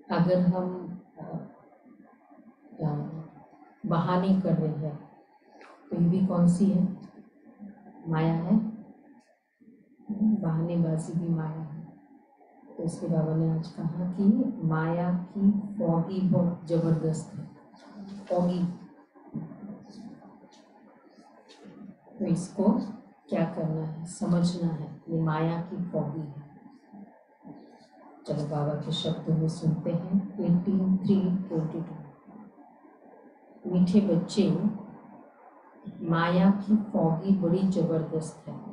अगर हम बहाने कर रहे हैं तो ये भी कौन सी है? माया है। बहानेबाजी भी माया है। तो इसके बाबा ने आज कहा कि माया की फॉगी बहुत जबरदस्त है। फॉगी, तो इसको क्या करना है, समझना है। ये माया की फॉगी है। चलो बाबा के शब्दों में सुनते हैं। 18:3-22। मीठे बच्चे, माया की फॉगी बड़ी जबरदस्त है,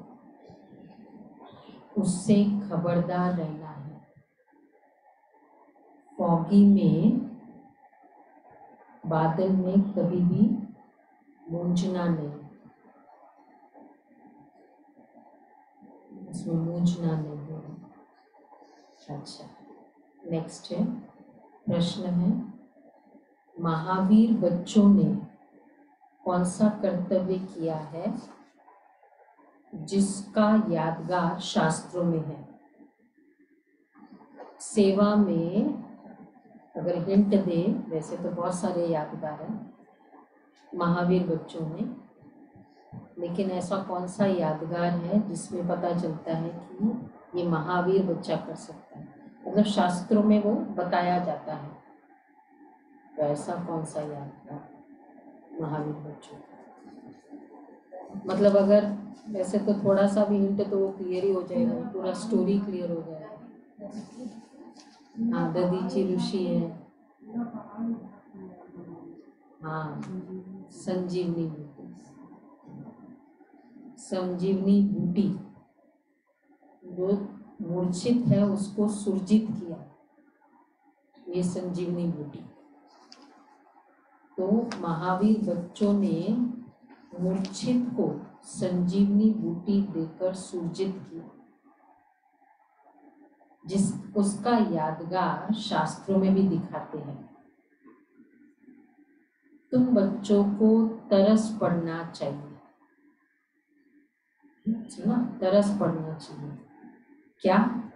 उससे खबरदार रहना है। फॉगी में, बादल में कभी भी मूंझना नहीं, उसमें मूंझना नहीं है। अच्छा, नेक्स्ट है, प्रश्न है, महावीर बच्चों ने कौन सा कर्तव्य किया है जिसका यादगार शास्त्रों में है? सेवा में अगर हिंट दे, वैसे तो बहुत सारे यादगार हैं महावीर बच्चों में, लेकिन ऐसा कौन सा यादगार है जिसमें पता चलता है कि ये महावीर बच्चा कर सकता है, मतलब शास्त्रों में वो बताया जाता है, तो ऐसा कौन सा यादगार महावीर बच्चों? मतलब अगर वैसे तो थोड़ा सा भी हिंट तो वो क्लियर ही हो जाएगा, पूरा स्टोरी क्लियर हो जाएगा। हाँ, ददीची ऋषि है। हाँ, संजीवनी बूटी। संजीवनी बूटी, जो मूर्छित है उसको सुरजित किया, ये संजीवनी बूटी। तो महावीर बच्चों ने मूर्छित को संजीवनी बूटी देकर सुरजित किया, जिस उसका यादगार शास्त्रों में भी दिखाते हैं। तुम बच्चों को तरस पड़ना चाहिए, सुना, तरस पड़ना चाहिए। क्या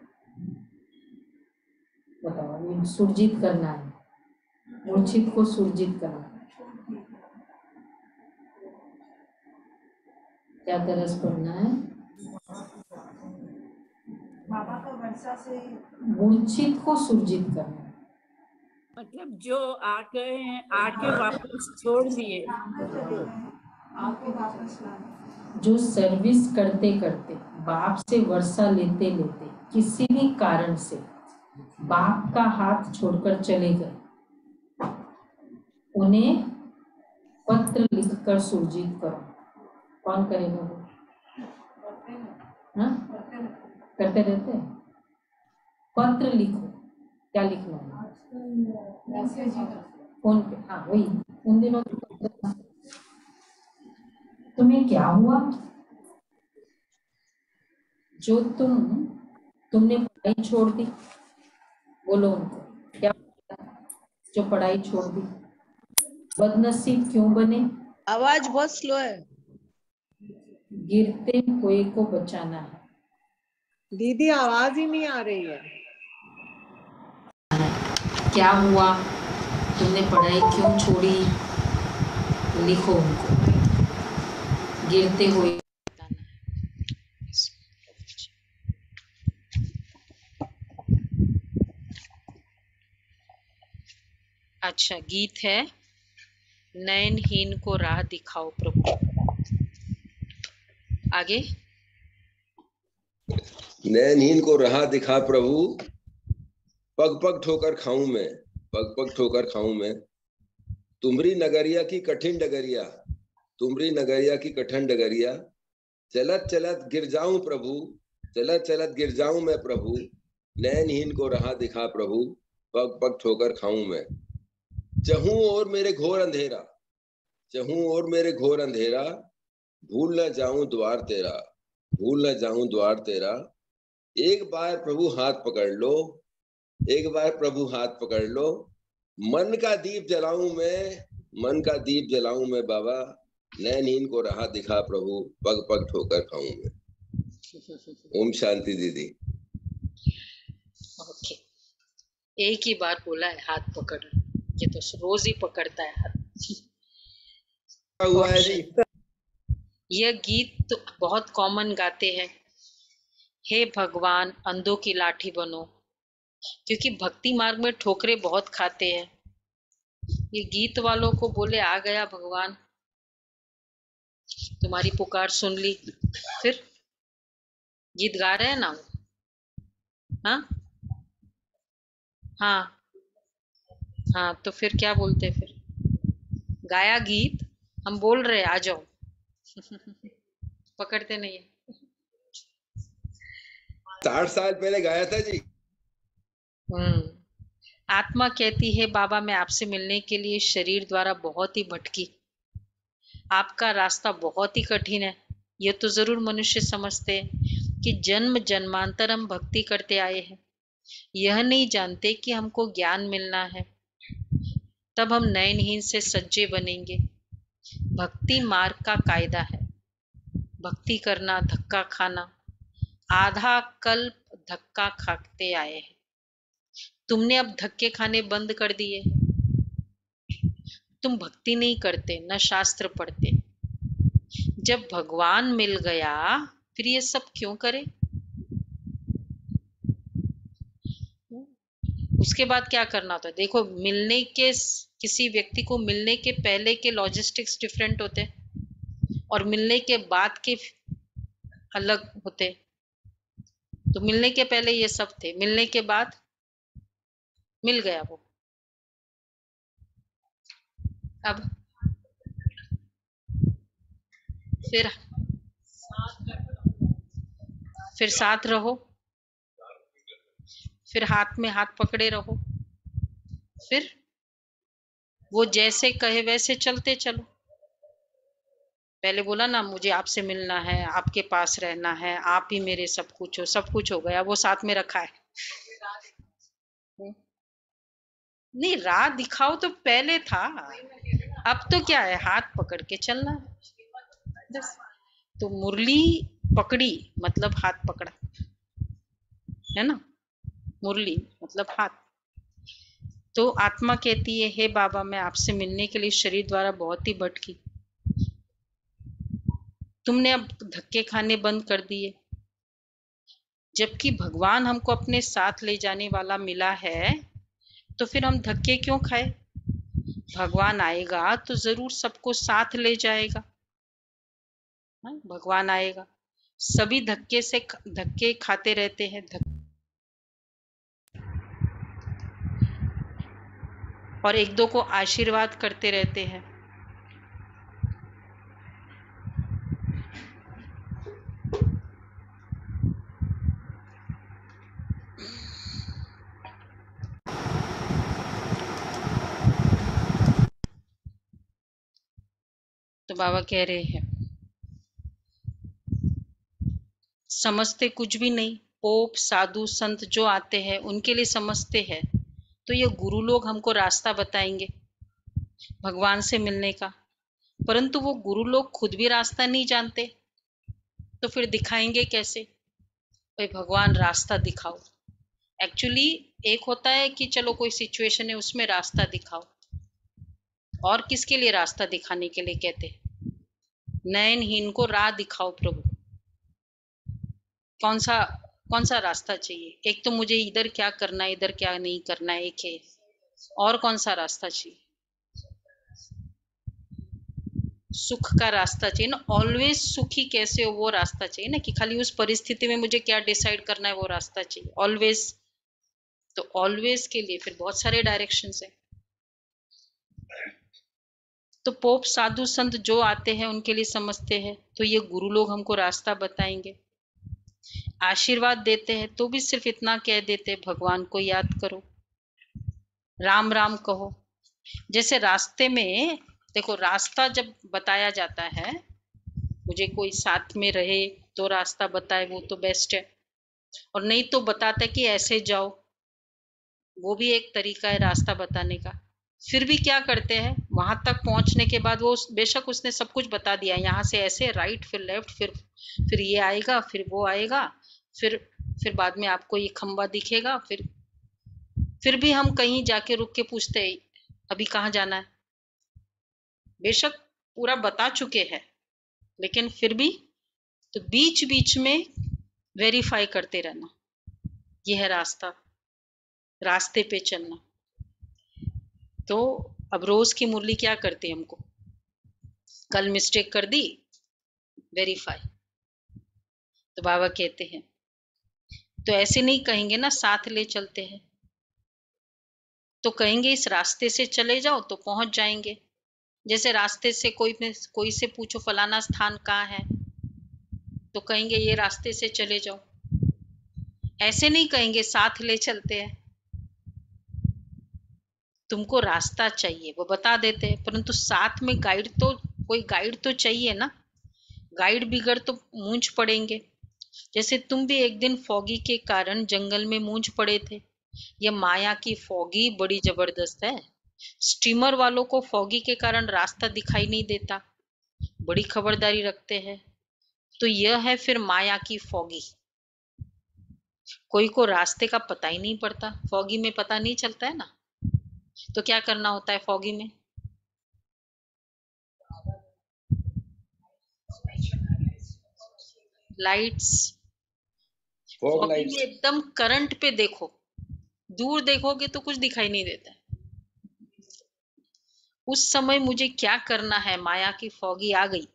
बताओ? ये सुरजित करना है, मूर्छित को सुरजित करना। क्या तरस पड़ना है? बाबा का वर्षा से मूर्छित को सुरजित करना, मतलब जो आके वापस छोड़ दिए, आके वापस लाना। जो सर्विस करते करते, बाप से वर्षा लेते लेते किसी भी कारण से बाप का हाथ छोड़कर चले गए, उन्हें पत्र लिखकर सुरजित करो। कौन करेगा वो? हाँ, करते रहते हैं। पत्र लिखो, क्या लिखना है? फोन पे, हाँ वही उन दिनों। तुम्हें क्या हुआ जो तुमने पढ़ाई छोड़ दी? बोलो उनको, क्या जो पढ़ाई छोड़ दी? बदनसीब क्यों बने? आवाज बहुत स्लो है गिरते हुए को बचाना है। दीदी, आवाज ही नहीं आ रही है। क्या हुआ, तुमने पढ़ाई क्यों छोड़ी? लिखो उनको, गिरते हुए। अच्छा, गीत है, नयनहीन को राह दिखाओ प्रभु। आगे, नयनहीन को राह दिखा प्रभु, पग पग ठोकर खाऊं मैं, पग पग ठोकर खाऊं मैं। तुमरी नगरिया की कठिन डगरिया, तुमरी नगरिया की कठिन डगरिया, चलत चलत गिर जाऊं प्रभु, चलत चलत गिर जाऊं मैं प्रभु। नयनहीन को राह दिखा प्रभु, पग पग ठोकर खाऊं मैं। चहूं और मेरे घोर अंधेरा, चहूं और मेरे घोर अंधेरा, भूल न जाऊं द्वार तेरा, भूल न जाऊं द्वार तेरा। एक बार प्रभु हाथ पकड़ लो, एक बार प्रभु हाथ पकड़ लो। मन का दीप जलाऊं मैं, मन का दीप जलाऊं मैं बाबा। नयनहीन को राह दिखा प्रभु, पग पग ठोकर खाऊं मैं। ओम शांति दीदी। ओके। एक ही बार बोला है हाथ पकड़, ये तो रोज ही पकड़ता है हाथ। क्या हुआ है जी? यह गीत तो बहुत कॉमन गाते हैं, हे भगवान अंधों की लाठी बनो, क्योंकि भक्ति मार्ग में ठोकरे बहुत खाते हैं। ये गीत वालों को बोले आ गया भगवान, तुम्हारी पुकार सुन ली। फिर गीत गा रहे हैं ना, हाँ हाँ हाँ, तो फिर क्या बोलते, फिर गाया गीत, हम बोल रहे आ जाओ, पकड़ते नहीं है। 60 साल पहले गाया था जी। आत्मा कहती है बाबा मैं आपसे मिलने के लिए शरीर द्वारा बहुत ही भटकी, आपका रास्ता बहुत ही कठिन है। यह तो जरूर मनुष्य समझते हैं कि जन्म जन्मांतर हम भक्ति करते आए हैं, यह नहीं जानते कि हमको ज्ञान मिलना है, तब हम नयनहीन से सज्जे बनेंगे। भक्ति मार्ग का कायदा है, भक्ति करना, धक्का खाना, आधा कल्प धक्का खाते आए हैं। तुमने अब धक्के खाने बंद कर दिए, तुम भक्ति नहीं करते, न शास्त्र पढ़ते। जब भगवान मिल गया फिर ये सब क्यों करे? उसके बाद क्या करना होता है? देखो, मिलने के, किसी व्यक्ति को मिलने के पहले के लॉजिस्टिक्स डिफरेंट होते हैं और मिलने के बाद के अलग होते। तो मिलने के पहले ये सब थे, मिलने के बाद मिल गया वो। अब फिर साथ रहो, फिर हाथ में हाथ पकड़े रहो, फिर वो जैसे कहे वैसे चलते चलो। पहले बोला ना मुझे आपसे मिलना है, आपके पास रहना है, आप ही मेरे सब कुछ हो, सब कुछ हो गया, वो साथ में रखा है। नहीं, राह दिखाओ तो पहले था, अब तो क्या है, हाथ पकड़ के चलना है। तो मुरली पकड़ी मतलब हाथ पकड़ा है ना, मुरली मतलब हाथ। तो आत्मा कहती है हे बाबा मैं आपसे मिलने के लिए शरीर द्वारा बहुत ही भटकी, तुमने अब धक्के खाने बंद कर दिए, जबकि भगवान हमको अपने साथ ले जाने वाला मिला है, तो फिर हम धक्के क्यों खाए? भगवान आएगा तो जरूर सबको साथ ले जाएगा। भगवान आएगा, सभी धक्के खाते रहते हैं, और एक दो को आशीर्वाद करते रहते हैं। तो बाबा कह रहे हैं समझते कुछ भी नहीं, पोप साधु संत जो आते हैं उनके लिए समझते हैं, तो ये गुरु लोग हमको रास्ता बताएंगे भगवान से मिलने का, परंतु वो गुरु लोग खुद भी रास्ता नहीं जानते, तो फिर दिखाएंगे कैसे? भाई भगवान रास्ता दिखाओ। एक्चुअली एक होता है कि चलो कोई सिचुएशन है उसमें रास्ता दिखाओ, और किसके लिए रास्ता दिखाने के लिए कहते हैं? नयनहीन को राह दिखाओ प्रभु। कौन सा रास्ता चाहिए? एक तो मुझे इधर क्या करना है, इधर क्या नहीं करना है, एक है, और कौन सा रास्ता चाहिए? सुख का रास्ता चाहिए ना, ऑलवेज सुखी कैसे हो वो रास्ता चाहिए ना, कि खाली उस परिस्थिति में मुझे क्या डिसाइड करना है वो रास्ता चाहिए ऑलवेज। तो ऑलवेज के लिए फिर बहुत सारे डायरेक्शंस है। तो पोप साधु संत जो आते हैं उनके लिए समझते हैं, तो ये गुरु लोग हमको रास्ता बताएंगे, आशीर्वाद देते हैं, तो भी सिर्फ इतना कह देते भगवान को याद करो, राम राम कहो। जैसे रास्ते में देखो, रास्ता जब बताया जाता है, मुझे कोई साथ में रहे तो रास्ता बताए वो तो बेस्ट है, और नहीं तो बताता है कि ऐसे जाओ, वो भी एक तरीका है रास्ता बताने का। फिर भी क्या करते हैं, वहां तक पहुंचने के बाद वो बेशक उसने सब कुछ बता दिया, यहाँ से ऐसे राइट फिर लेफ्ट फिर ये आएगा फिर वो आएगा, फिर बाद में आपको ये खंबा दिखेगा, फिर फिर भी हम कहीं जाके रुक के पूछते हैं अभी कहाँ जाना है। बेशक पूरा बता चुके हैं, लेकिन फिर भी तो बीच बीच में वेरीफाई करते रहना, यह है रास्ता, रास्ते पे चलना। तो अब रोज की मुरली क्या करती है हमको, कल मिस्टेक कर दी, वेरीफाई। तो बाबा कहते हैं तो ऐसे नहीं कहेंगे ना, साथ ले चलते हैं तो कहेंगे इस रास्ते से चले जाओ तो पहुंच जाएंगे। जैसे रास्ते से कोई से पूछो फलाना स्थान कहाँ है, तो कहेंगे ये रास्ते से चले जाओ। ऐसे नहीं कहेंगे साथ ले चलते हैं। तुमको रास्ता चाहिए वो बता देते हैं, परंतु साथ में गाइड तो, कोई गाइड तो चाहिए ना। गाइड बिगड़ तो मूंझ पड़ेंगे। जैसे तुम भी एक दिन फॉगी के कारण जंगल में मूंझ पड़े थे। यह माया की फॉगी बड़ी जबरदस्त है। स्टीमर वालों को फॉगी के कारण रास्ता दिखाई नहीं देता, बड़ी खबरदारी रखते हैं। तो यह है फिर माया की फॉगी। कोई को रास्ते का पता ही नहीं पड़ता, फॉगी में पता नहीं चलता है ना। तो क्या करना होता है फॉगी में, लाइट्स। Fog foggy lights. में एकदम करंट पे देखो, दूर देखोगे तो कुछ दिखाई नहीं देता है। उस समय मुझे क्या करना है, माया की फॉगी आ गई,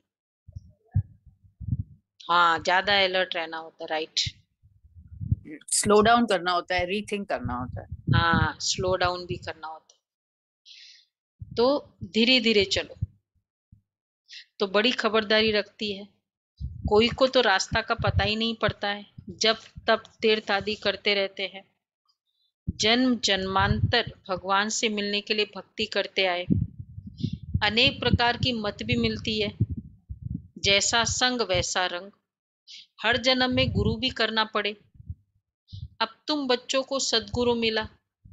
हाँ ज्यादा अलर्ट रहना होता है, राइट। स्लो डाउन करना होता है, रीथिंक करना होता है। हाँ स्लो डाउन भी करना होता है। तो धीरे धीरे चलो, तो बड़ी खबरदारी रखती है। कोई को तो रास्ता का पता ही नहीं पड़ता है, जब तब तीर्थ आदि करते रहते हैं, जन्म जन्मांतर भगवान से मिलने के लिए भक्ति करते आए। अनेक प्रकार की मत भी मिलती है, जैसा संग वैसा रंग। हर जन्म में गुरु भी करना पड़े। अब तुम बच्चों को सद्गुरु मिला,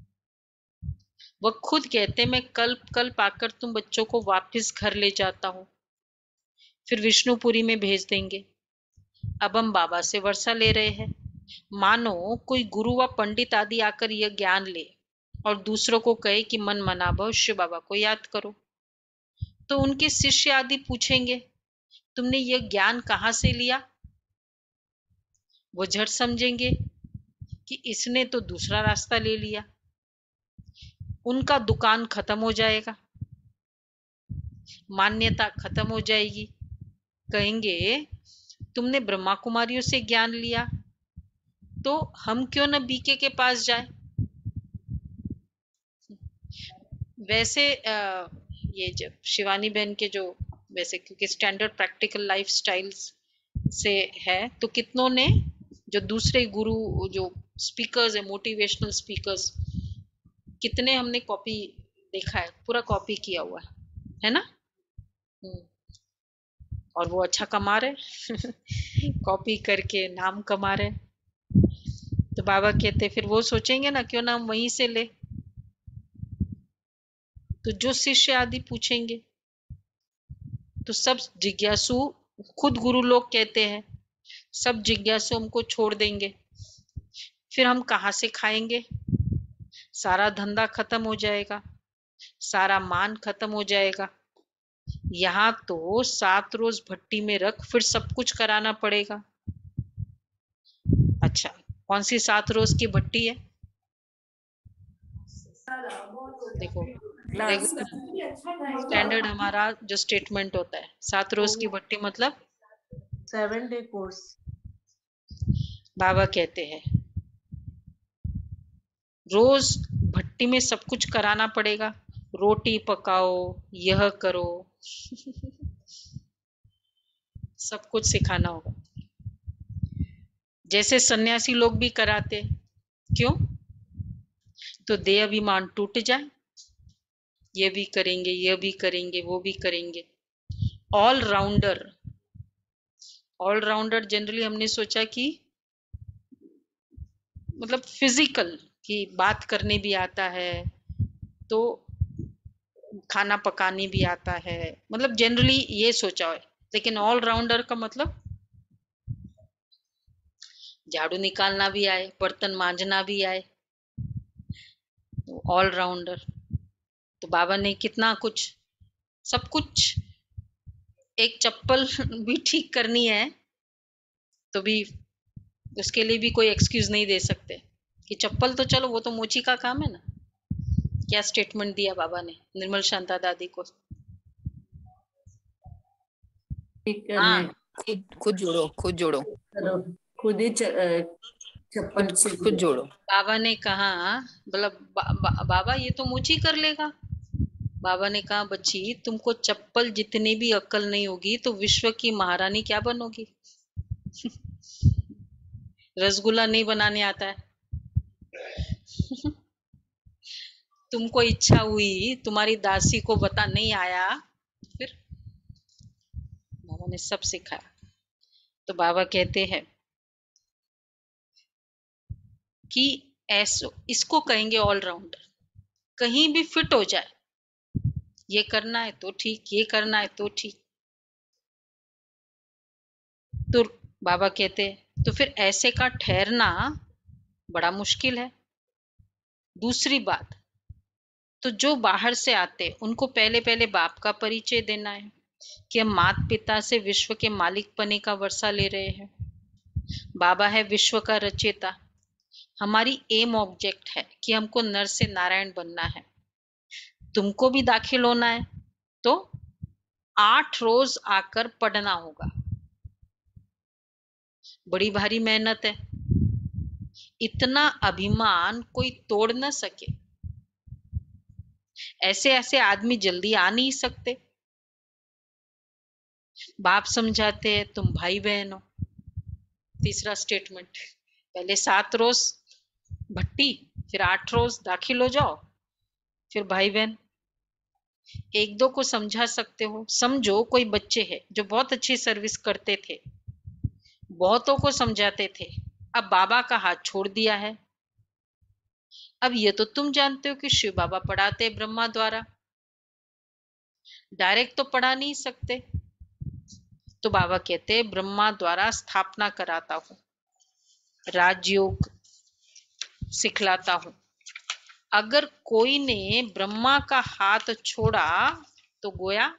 वह खुद कहते मैं कल्प कल्प आकर तुम बच्चों को वापस घर ले जाता हूँ, फिर विष्णुपुरी में भेज देंगे। अब हम बाबा से वर्षा ले रहे हैं। मानो कोई गुरु व पंडित आदि आकर यह ज्ञान ले और दूसरों को कहे कि मन मना भव शिव बाबा को याद करो, तो उनके शिष्य आदि पूछेंगे तुमने यह ज्ञान कहाँ से लिया। वो झट समझेंगे कि इसने तो दूसरा रास्ता ले लिया। उनका दुकान खत्म हो जाएगा, मान्यता खत्म हो जाएगी। कहेंगे तुमने ब्रह्मा कुमारियों से ज्ञान लिया, तो हम क्यों न बीके के पास जाए। वैसे ये जब शिवानी बहन के जो, वैसे क्योंकि स्टैंडर्ड प्रैक्टिकल लाइफ स्टाइल्स से है, तो कितनों ने जो दूसरे गुरु जो स्पीकर्स है, मोटिवेशनल स्पीकर्स, कितने हमने कॉपी देखा है, पूरा कॉपी किया हुआ है ना। और वो अच्छा कमा रहे कॉपी करके नाम कमा रहे। तो बाबा कहते फिर वो सोचेंगे ना क्यों ना हम वहीं से ले। तो जो शिष्य आदि पूछेंगे तो सब जिज्ञासु, खुद गुरु लोग कहते हैं सब जिज्ञासु हमको छोड़ देंगे, फिर हम कहाँ से खाएंगे। सारा धंधा खत्म हो जाएगा, सारा मान खत्म हो जाएगा। यहाँ तो 7 रोज भट्टी में रख फिर सब कुछ कराना पड़ेगा। अच्छा कौन सी 7 रोज की भट्टी है, देखो स्टैंडर्ड हमारा जो स्टेटमेंट होता है 7 रोज की भट्टी मतलब 7 day कोर्स। बाबा कहते हैं रोज भट्टी में सब कुछ कराना पड़ेगा, रोटी पकाओ, यह करो सब कुछ सिखाना होगा। जैसे सन्यासी लोग भी कराते, क्यों, तो देह अभिमान टूट जाए, ये भी करेंगे, ये भी करेंगे, वो भी करेंगे। All rounder, all rounder generally हमने सोचा कि मतलब फिजिकल की बात करने भी आता है, तो खाना पकाने भी आता है, मतलब जनरली ये सोचा है। लेकिन ऑल राउंडर का मतलब झाड़ू निकालना भी आए, बर्तन मांजना भी आए, ऑलराउंडर। तो बाबा ने कितना कुछ, सब कुछ, एक चप्पल भी ठीक करनी है तो भी उसके लिए भी कोई एक्सक्यूज नहीं दे सकते कि चप्पल तो चलो वो तो मोची का काम है ना। क्या स्टेटमेंट दिया बाबा ने निर्मल शांता दादी को। ठीक हाँ, करने खुद जोड़ो, खुद जोड़ो, करो, खुद ही चप्पल से खुद जोड़ो। बाबा ने कहा, मतलब बाबा ये तो मुझी कर लेगा। बाबा ने कहा, बच्ची तुमको चप्पल जितनी भी अक्ल नहीं होगी तो विश्व की महारानी क्या बनोगी? रसगुल्ला नहीं बनाने आता है। तुमको इच्छा हुई, तुम्हारी दासी को बता नहीं आया, फिर बाबा ने सब सिखाया। तो बाबा कहते हैं कि ऐसो इसको कहेंगे ऑलराउंडर, कहीं भी फिट हो जाए, ये करना है तो ठीक, ये करना है तो ठीक। तो बाबा कहते हैं तो फिर ऐसे का ठहरना बड़ा मुश्किल है। दूसरी बात, तो जो बाहर से आते उनको पहले पहले बाप का परिचय देना है कि हम माता पिता से विश्व के मालिक पने का वर्षा ले रहे हैं। बाबा है विश्व का रचयिता, हमारी एम ऑब्जेक्ट है कि हमको नर से नारायण बनना है। तुमको भी दाखिल होना है तो 8 रोज आकर पढ़ना होगा। बड़ी भारी मेहनत है, इतना अभिमान कोई तोड़ न सके। ऐसे ऐसे आदमी जल्दी आ नहीं सकते। बाप समझाते हैं तुम भाई बहन हो। तीसरा स्टेटमेंट, पहले 7 रोज भट्टी, फिर 8 रोज दाखिल हो जाओ, फिर भाई बहन। एक दो को समझा सकते हो। समझो कोई बच्चे हैं जो बहुत अच्छी सर्विस करते थे, बहुतों को समझाते थे, अब बाबा का हाथ छोड़ दिया है। अब ये तो तुम जानते हो कि शिव बाबा पढ़ाते ब्रह्मा द्वारा, डायरेक्ट तो पढ़ा नहीं सकते। तो बाबा कहते ब्रह्मा द्वारा स्थापना कराता हूँ, राजयोग सिखलाता हूँ। अगर कोई ने ब्रह्मा का हाथ छोड़ा तो गोया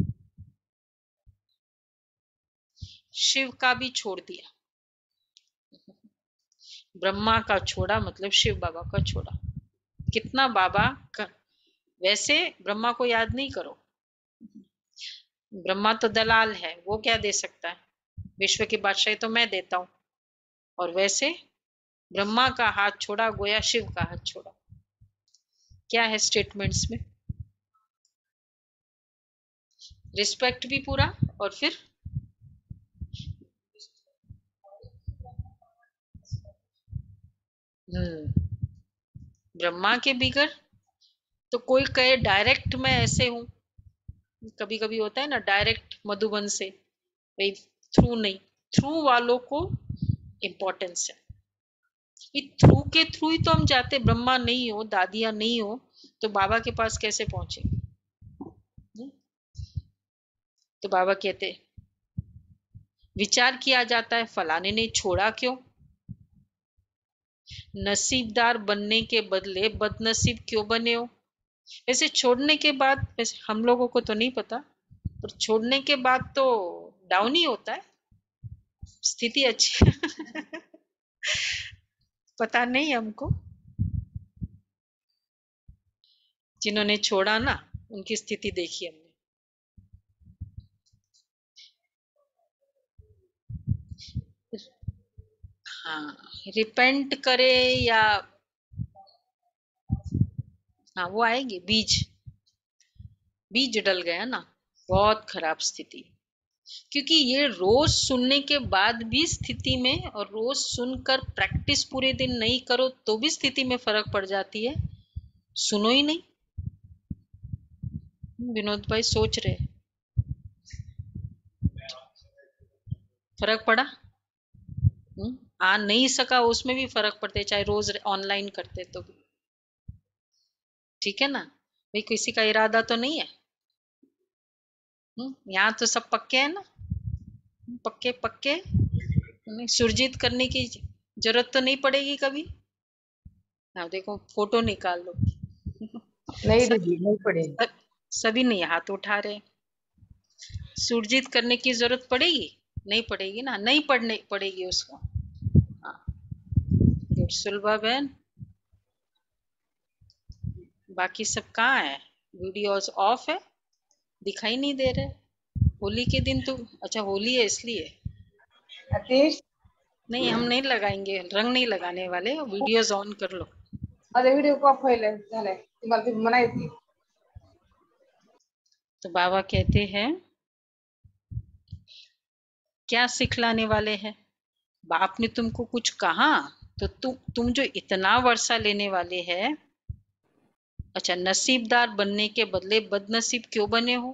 शिव का भी छोड़ दिया। ब्रह्मा का छोड़ा मतलब शिव बाबा का छोड़ा। कितना बाबा का, वैसे ब्रह्मा को याद नहीं करो, ब्रह्मा तो दलाल है, वो क्या दे सकता है? विश्व की बादशाही तो मैं देता हूँ। और वैसे ब्रह्मा का हाथ छोड़ा गोया शिव का हाथ छोड़ा। क्या है स्टेटमेंट्स में? रिस्पेक्ट भी पूरा, और फिर ब्रह्मा के बिगर तो कोई कहे डायरेक्ट मैं ऐसे हूं, कभी कभी होता है ना डायरेक्ट मधुबन से, भाई थ्रू नहीं, थ्रू वालों को इम्पोर्टेंस है। थ्रू के थ्रू ही तो हम जाते, ब्रह्मा नहीं हो, दादिया नहीं हो तो बाबा के पास कैसे पहुंचे? तो बाबा कहते विचार किया जाता है फलाने ने छोड़ा क्यों, नसीबदार बनने के बदले बदनसीब क्यों बने हो। वैसे छोड़ने के बाद, वैसे हम लोगों को तो नहीं पता, पर छोड़ने के बाद तो डाउन ही होता है, स्थिति अच्छी पता नहीं हमको, जिन्होंने छोड़ा ना उनकी स्थिति देखी हमने। हाँ, रिपेंट करे या, हाँ वो आएगी, बीज डल गया ना, बहुत खराब स्थिति। क्योंकि ये रोज सुनने के बाद भी स्थिति में, और रोज सुनकर प्रैक्टिस पूरे दिन नहीं करो तो भी स्थिति में फर्क पड़ जाती है। सुनो ही नहीं। विनोद भाई सोच रहे, फर्क पड़ा? आ नहीं सका उसमें भी फर्क पड़ते, चाहे रोज ऑनलाइन करते तो भी। ठीक है ना भाई, किसी का इरादा तो नहीं है। यहाँ तो सब पक्के हैं ना, पक्के पक्के, सुरजीत करने की जरूरत तो नहीं पड़ेगी कभी। हाँ देखो फोटो निकाल लो, नहीं दीदी नहीं पड़ेगी। सभी नहीं हाथ उठा रहे। सुरजीत करने की जरूरत पड़ेगी? नहीं पड़ेगी ना, नहीं पढ़ने पड़ेगी उसको। हाँ, सुलभा बहन, बाकी सब कहाँ है? वीडियोस ऑफ है, दिखाई नहीं दे रहे। होली के दिन तो, अच्छा होली है इसलिए अतीश नहीं, हम नहीं लगाएंगे, रंग नहीं लगाने वाले। वीडियोस ऑन कर लो। अरे व्हिडिओ ऑफ व्हायला झालाय, तुम्हाला ती म्हणा येते। तो बाबा कहते हैं क्या सिखलाने वाले हैं? बाप ने तुमको कुछ कहा तो तुम जो इतना वर्षा लेने वाले हैं, अच्छा नसीबदार बनने के बदले बदनसीब क्यों बने हो?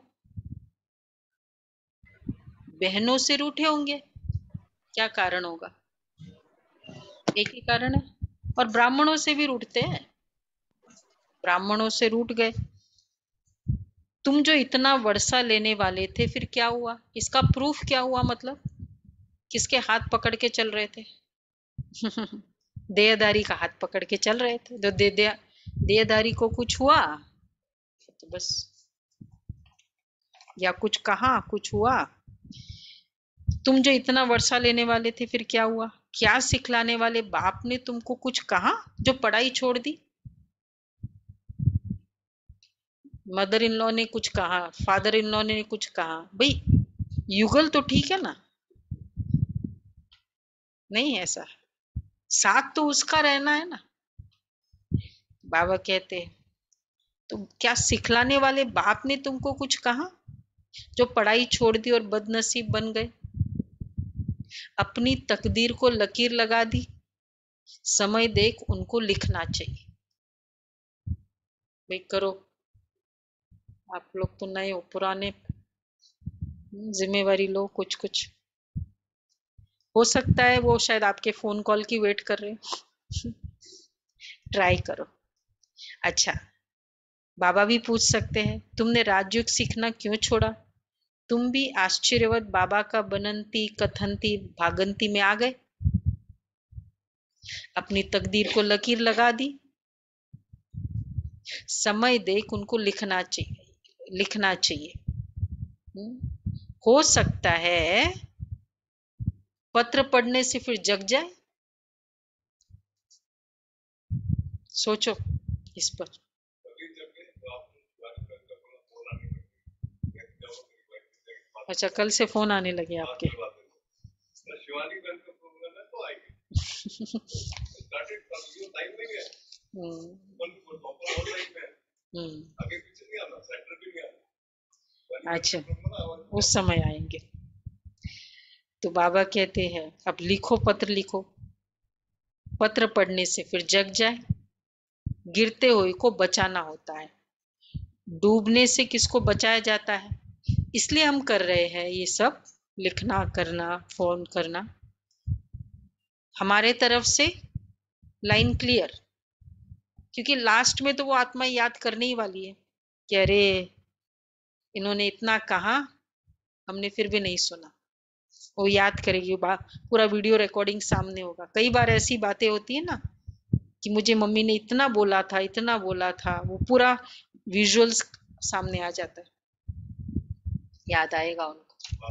बहनों से रूठे होंगे, क्या कारण होगा? एक ही कारण है। और ब्राह्मणों से भी रूठते हैं, ब्राह्मणों से रूठ गए। तुम जो इतना वर्षा लेने वाले थे, फिर क्या हुआ? इसका प्रूफ क्या हुआ? मतलब किसके हाथ पकड़ के चल रहे थे? देहदारी का हाथ पकड़ के चल रहे थे। तो देहदारी को कुछ हुआ तो बस, या कुछ कहा, कुछ हुआ। तुम जो इतना वर्षा लेने वाले थे, फिर क्या हुआ? क्या सिखलाने वाले बाप ने तुमको कुछ कहा जो पढ़ाई छोड़ दी? मदर इन लॉ ने कुछ कहा, फादर इन लॉ ने कुछ कहा, भाई युगल तो ठीक है ना? नहीं, ऐसा साथ तो उसका रहना है ना। बाबा कहते हैं तो क्या सिखलाने वाले बाप ने तुमको कुछ कहा जो पढ़ाई छोड़ दी और बदनसीब बन गए? अपनी तकदीर को लकीर लगा दी। समय देख उनको लिखना चाहिए। भाई करो, आप लोग तो नए हो, पुराने, जिम्मेवारी लो कुछ कुछ। हो सकता है वो शायद आपके फोन कॉल की वेट कर रहे हो। ट्राई करो। अच्छा, बाबा भी पूछ सकते हैं तुमने राजयोग सीखना क्यों छोड़ा? तुम भी आश्चर्यवत बाबा का बनंती कथनती भागंती में आ गए, अपनी तकदीर को लकीर लगा दी। समय देख उनको लिखना चाहिए, लिखना चाहिए। हो सकता है पत्र पढ़ने से फिर जग जाए। सोचो इस पर। अच्छा, कल से फोन आने लगे आपके। अच्छा, उस समय आएंगे। तो बाबा कहते हैं अब लिखो, पत्र लिखो। पत्र पढ़ने से फिर जग जाए। गिरते हुए को बचाना होता है, डूबने से किसको बचाया जाता है? इसलिए हम कर रहे हैं ये सब, लिखना, करना, फोन करना। हमारे तरफ से लाइन क्लियर, क्योंकि लास्ट में तो वो आत्मा याद करने ही वाली है कि अरे इन्होंने इतना कहा, हमने फिर भी नहीं सुना। वो याद करेगी, पूरा वीडियो रिकॉर्डिंग सामने होगा। कई बार ऐसी बातें होती है ना कि मुझे मम्मी ने इतना बोला था, इतना बोला था, वो पूरा विजुअल्स सामने आ जाता है, याद आएगा उनको।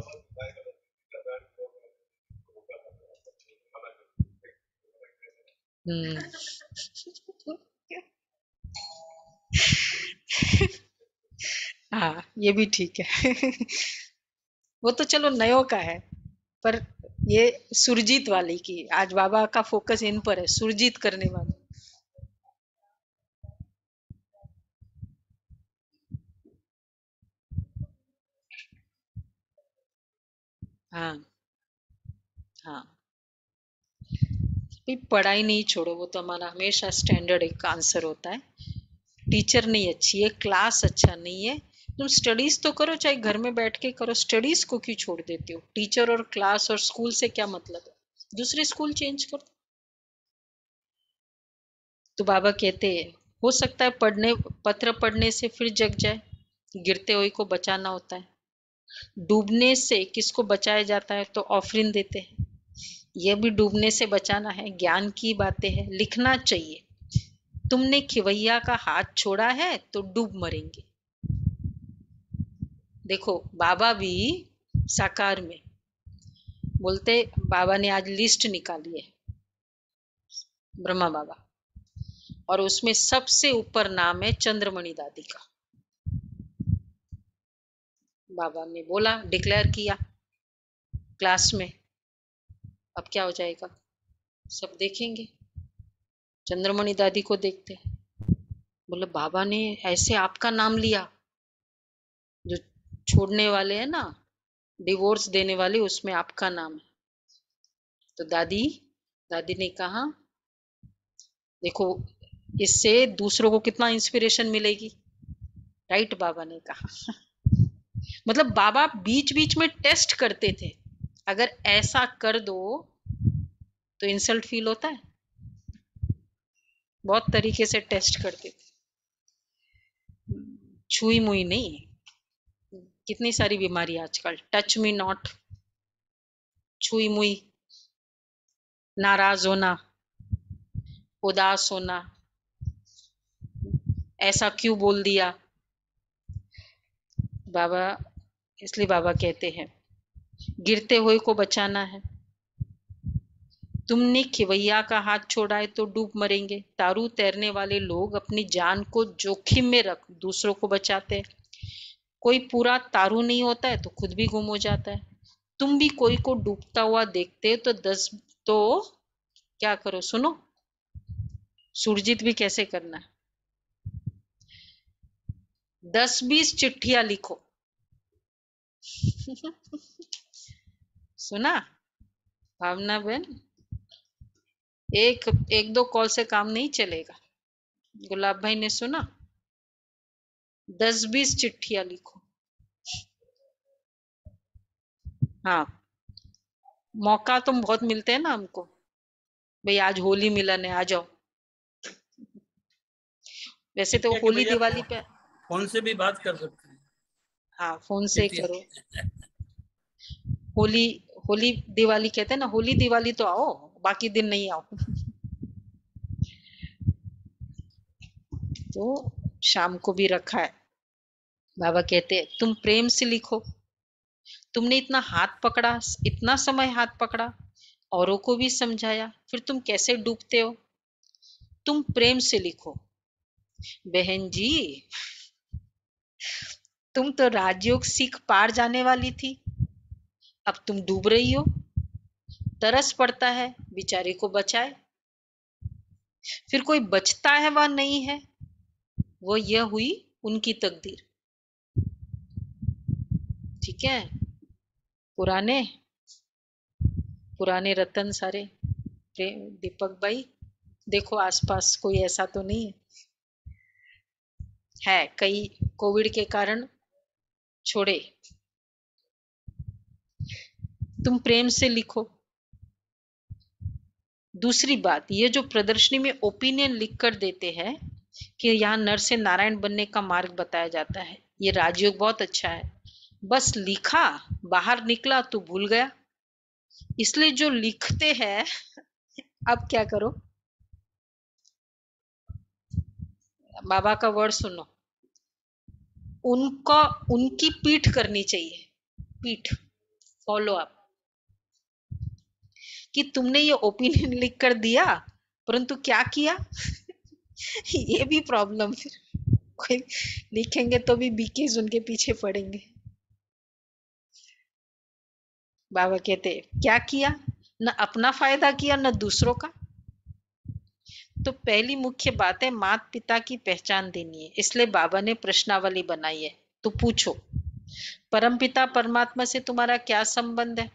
हाँ, ये भी ठीक है। वो तो चलो नयो का है, पर ये सुरजीत वाले की, आज बाबा का फोकस इन पर है, सुरजीत करने वाले। हाँ हाँ, पढ़ाई नहीं छोड़ो, वो तो हमारा हमेशा स्टैंडर्ड एक आंसर होता है। टीचर नहीं अच्छी है, क्लास अच्छा नहीं है, तुम स्टडीज तो करो, चाहे घर में बैठ के करो। स्टडीज को क्यों छोड़ देते हो? टीचर और क्लास और स्कूल से क्या मतलब है? दूसरे स्कूल चेंज कर दो। तो बाबा कहते हैं हो सकता है पत्र पढ़ने से फिर जग जाए। गिरते हुए को बचाना होता है। डूबने से किसको बचाया जाता है? तो ऑफरिन देते हैं। यह भी डूबने से बचाना है, ज्ञान की बातें हैं, लिखना चाहिए। तुमने खिवैया का हाथ छोड़ा है तो डूब मरेंगे। देखो बाबा भी साकार में बोलते, बाबा ने आज लिस्ट निकाली है, ब्रह्मा बाबा, और उसमें सबसे ऊपर नाम है चंद्रमणि दादी का। बाबा ने बोला, डिक्लेयर किया क्लास में, अब क्या हो जाएगा, सब देखेंगे। चंद्रमणि दादी को देखते, बोले बाबा ने ऐसे आपका नाम लिया, जो छोड़ने वाले हैं ना, डिवोर्स देने वाले, उसमें आपका नाम है। तो दादी ने कहा, देखो इससे दूसरों को कितना इंस्पिरेशन मिलेगी, राइट? बाबा ने कहा मतलब बाबा बीच बीच में टेस्ट करते थे, अगर ऐसा कर दो तो इंसल्ट फील होता है, बहुत तरीके से टेस्ट करते थे, छुई मुई नहीं। कितनी सारी बीमारी आजकल, टच मी नॉट, छुई मुई, नाराज होना, उदास होना, ऐसा क्यों बोल दिया। बाबा, इसलिए बाबा कहते हैं गिरते हुए को बचाना है। तुमने खिवैया का हाथ छोड़ा है तो डूब मरेंगे। तारू तैरने वाले लोग अपनी जान को जोखिम में रख दूसरों को बचाते हैं। कोई पूरा तारू नहीं होता है तो खुद भी गुम हो जाता है। तुम भी कोई को डूबता हुआ देखते हो तो क्या करो, सुनो, सुरजीत भी कैसे करना है, 10-20 चिट्ठियां लिखो सुना भावना बहन, एक दो कॉल से काम नहीं चलेगा। गुलाब भाई ने सुना, 10-20 चिट्ठियां लिखो। हाँ, मौका तो बहुत मिलते हैं ना हमको, भाई आज होली मिलन है, आ जाओ। वैसे तो होली दिवाली पे फोन से भी बात कर सकते हैं। हाँ, फोन से करो। होली दिवाली कहते हैं ना, होली दिवाली तो आओ, बाकी दिन नहीं आओ। तो शाम को भी रखा है। बाबा कहते हैं तुम प्रेम से लिखो। तुमने इतना हाथ पकड़ा, इतना समय हाथ पकड़ा, औरों को भी समझाया, फिर तुम कैसे डूबते हो? तुम प्रेम से लिखो। बहन जी, तुम तो राजयोग सीख पार जाने वाली थी, अब तुम डूब रही हो। तरस पड़ता है बेचारे को बचाए, फिर कोई बचता है वह नहीं है, वो यह हुई उनकी तकदीर। ठीक है, पुराने रतन सारे। दीपक भाई देखो आसपास कोई ऐसा तो नहीं है, कई कोविड के कारण छोड़े। तुम प्रेम से लिखो। दूसरी बात, ये जो प्रदर्शनी में ओपिनियन लिख कर देते हैं कि यहाँ नर से नारायण बनने का मार्ग बताया जाता है, ये राजयोग बहुत अच्छा है, बस लिखा, बाहर निकला तो भूल गया। इसलिए जो लिखते हैं, अब क्या करो, बाबा का वर्ड सुनो, उनकी पीठ करनी चाहिए, पीठ, फॉलो अप, कि तुमने ये ओपिनियन लिख कर दिया परंतु क्या किया। ये भी प्रॉब्लम, फिर कोई लिखेंगे तो भी बीकेज उनके पीछे पड़ेंगे। बाबा कहते क्या किया, न अपना फायदा किया न दूसरों का। तो पहली मुख्य बात है माता पिता की पहचान देनी है, इसलिए बाबा ने प्रश्नावली बनाई है। तो पूछो, परमपिता परमात्मा से तुम्हारा क्या संबंध है?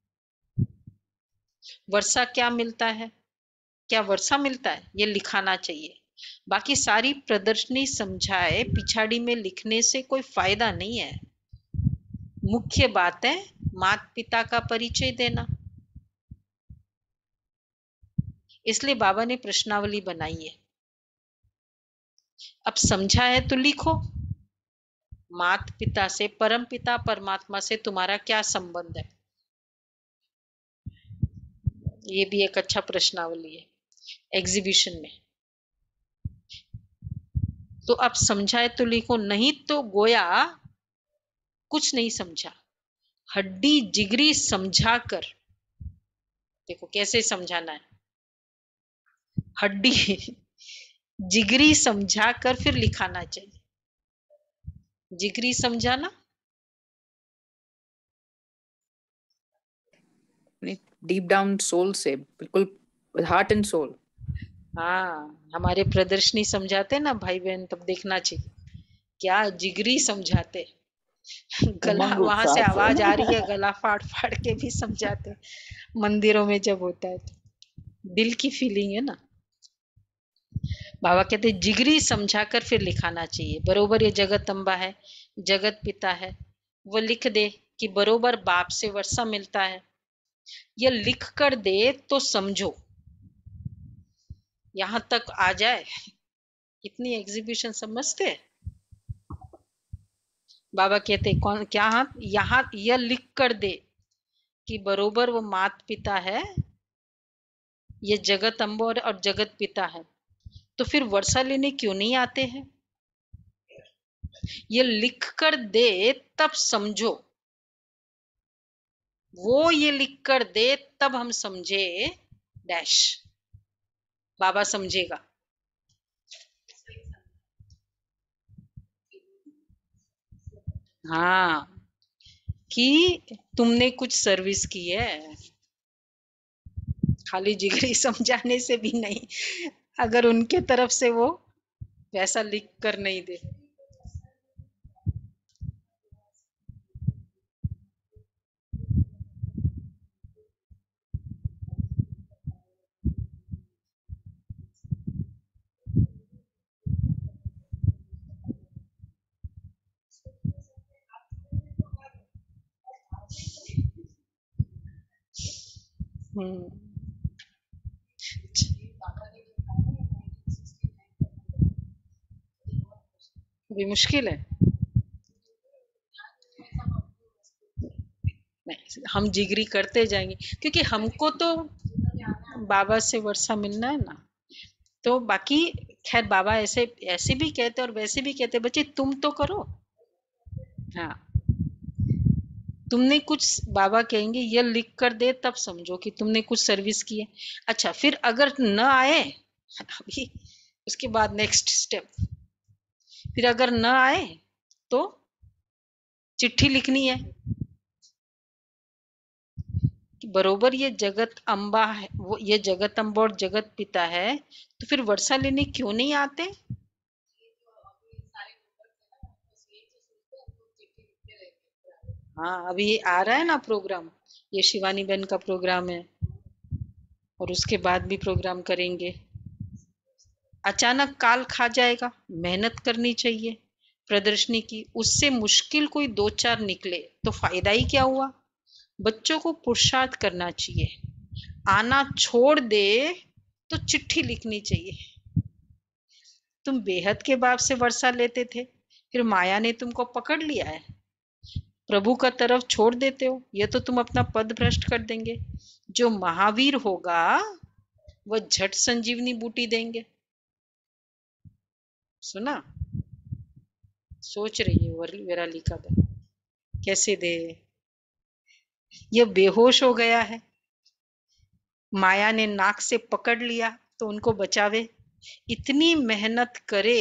वर्षा क्या मिलता है, क्या वर्षा मिलता है, ये लिखाना चाहिए। बाकी सारी प्रदर्शनी समझाए पिछाड़ी में लिखने से कोई फायदा नहीं है। मुख्य बात है माता पिता का परिचय देना, इसलिए बाबा ने प्रश्नावली बनाई है। अब समझा है तो लिखो, माता पिता से, परम पिता परमात्मा से तुम्हारा क्या संबंध है। ये भी एक अच्छा प्रश्नावली है एग्जीबिशन में। तो अब समझाए तो लिखो, नहीं तो गोया कुछ नहीं समझा। हड्डी जिगरी समझा कर, देखो कैसे समझाना है, हड्डी जिगरी समझा कर फिर लिखाना चाहिए। जिगरी समझाना, डीप डाउन सोल से, बिल्कुल हार्ट एंड सोल। हाँ हमारे प्रदर्शनी समझाते ना भाई बहन, तब देखना चाहिए क्या जिगरी समझाते। गला उमंग वहां से उत्साह आवाज आ रही है, गला फाड़ फाड़ के भी समझाते मंदिरों में जब होता है तो, दिल की फीलिंग है ना। बाबा कहते जिगरी समझा कर फिर लिखाना चाहिए। बरोबर ये जगत अम्बा है, जगत पिता है, वो लिख दे कि बरोबर बाप से वर्षा मिलता है, ये लिख कर दे तो समझो, यहां तक आ जाए। कितनी एग्जीबिशन समझते हैं। बाबा कहते कौन क्या, हाथ यहाँ यह लिख कर दे कि बरोबर वो मात पिता है, ये जगत अम्बा और जगत पिता है, तो फिर वर्षा लेने क्यों नहीं आते हैं। ये लिख कर दे तब समझो, वो ये लिख कर दे तब हम समझे डैश, बाबा समझेगा। हाँ कि तुमने कुछ सर्विस की है, खाली जिगरी समझाने से भी नहीं, अगर उनके तरफ से वो वैसा लिख कर नहीं दे। अभी मुश्किल है। नहीं हम जिगरी करते जाएंगे, क्योंकि हमको तो बाबा से वर्षा मिलना है ना। तो बाकी खैर बाबा ऐसे ऐसे भी कहते और वैसे भी कहते, बच्चे तुम तो करो। हाँ तुमने कुछ, बाबा कहेंगे ये लिख कर दे तब समझो कि तुमने कुछ सर्विस की है। अच्छा फिर अगर न आए, अभी उसके बाद नेक्स्ट स्टेप, फिर अगर न आए तो चिट्ठी लिखनी है कि बरोबर ये जगत अम्बा है, वो ये जगत अम्बा और जगत पिता है, तो फिर वर्षा लेने क्यों नहीं आते। हाँ अभी ये आ रहा है ना प्रोग्राम, ये शिवानी बहन का प्रोग्राम है और उसके बाद भी प्रोग्राम करेंगे। अचानक काल खा जाएगा, मेहनत करनी चाहिए प्रदर्शनी की, उससे मुश्किल कोई 2-4 निकले तो फायदा ही क्या हुआ। बच्चों को पुरुषार्थ करना चाहिए, आना छोड़ दे तो चिट्ठी लिखनी चाहिए। तुम बेहद के बाप से वर्षा लेते थे, फिर माया ने तुमको पकड़ लिया है, प्रभु का तरफ छोड़ देते हो, ये तो तुम अपना पद भ्रष्ट कर देंगे। जो महावीर होगा वह झट संजीवनी बूटी देंगे। सुना, सोच रही है विराली का बहन कैसे दे। ये बेहोश हो गया है, माया ने नाक से पकड़ लिया तो उनको बचावे। इतनी मेहनत करे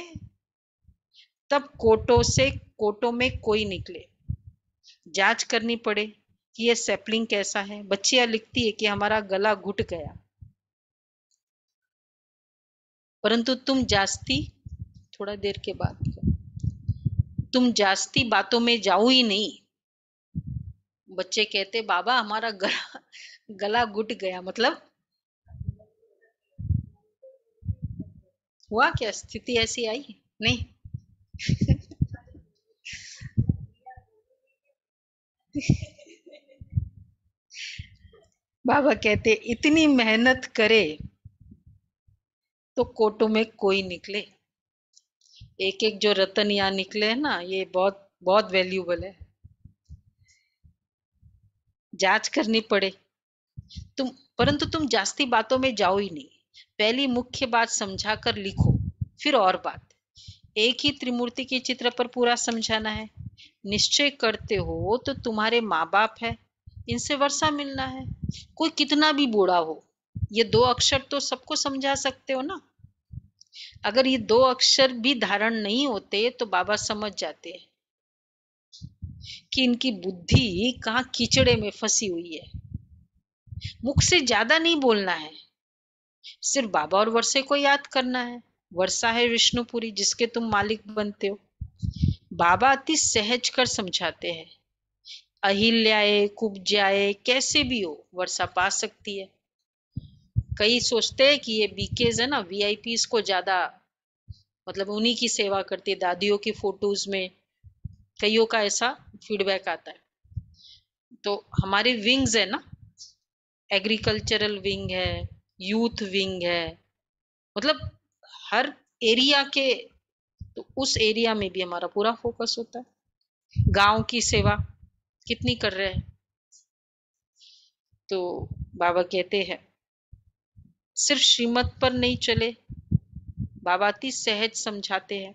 तब कोटों में कोई निकले, जांच करनी पड़े कि ये सैपलिंग कैसा है। बच्चियां लिखती है कि हमारा गला घुट गया, परंतु तुम जास्ती, थोड़ा देर के बाद तुम जास्ती बातों में जाओ ही नहीं। बच्चे कहते बाबा हमारा गला घुट गया, मतलब हुआ क्या, स्थिति ऐसी आई नहीं। बाबा कहते इतनी मेहनत करे तो कोटों में कोई निकले। एक एक जो रतन यहाँ निकले हैं ना, ये बहुत बहुत वैल्यूबल है, जांच करनी पड़े। परंतु तुम जास्ती बातों में जाओ ही नहीं, पहली मुख्य बात समझा कर लिखो, फिर और बात। एक ही त्रिमूर्ति के चित्र पर पूरा समझाना है। निश्चय करते हो तो तुम्हारे माँ बाप है, इनसे वर्षा मिलना है। कोई कितना भी बूढ़ा हो, ये 2 अक्षर तो सबको समझा सकते हो ना। अगर ये 2 अक्षर भी धारण नहीं होते तो बाबा समझ जाते हैं कि इनकी बुद्धि कहाँ कीचड़े में फंसी हुई है। मुख से ज्यादा नहीं बोलना है, सिर्फ बाबा और वर्षे को याद करना है। वर्षा है विष्णुपुरी जिसके तुम मालिक बनते हो। बाबा अति सहज कर समझाते हैं। अहिल्याए कुब्जाए कैसे भी हो वर्षा पा सकती है। कई सोचते हैं कि ये बीकेज है ना, वीआईपीज को ज्यादा मतलब उन्हीं की सेवा करती है। दादियों की फोटोज में कईयों का ऐसा फीडबैक आता है। तो हमारे विंग्स है ना, एग्रीकल्चरल विंग है, यूथ विंग है, मतलब हर एरिया के, तो उस एरिया में भी हमारा पूरा फोकस होता है। गांव की सेवा कितनी कर रहे हैं। तो बाबा कहते हैं सिर्फ श्रीमत पर नहीं चले, बाबा अति सहज समझाते हैं।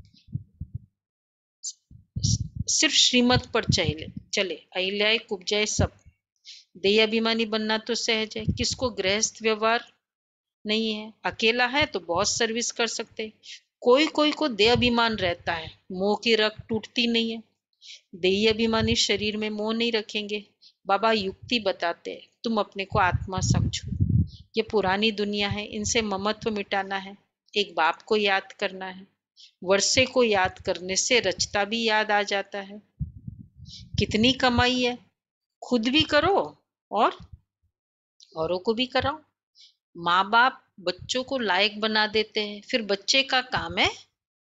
सिर्फ श्रीमत पर चले अहिल्याए कुब्जाए सब। देह अभिमानी बनना तो सहज है, किसको गृहस्थ व्यवहार नहीं है, अकेला है तो बहुत सर्विस कर सकते। कोई कोई को देह अभिमान रहता है, मोह की रग टूटती नहीं है। देह अभिमानी शरीर में मोह नहीं रखेंगे। बाबा युक्ति बताते हैं, तुम अपने को आत्मा समझो, ये पुरानी दुनिया है, इनसे ममत्व मिटाना है। एक बाप को याद करना है। वर्षे को याद करने से रचता भी याद आ जाता है। कितनी कमाई है, खुद भी करो और औरों को भी कराओ। माँ बाप बच्चों को लायक बना देते हैं, फिर बच्चे का काम है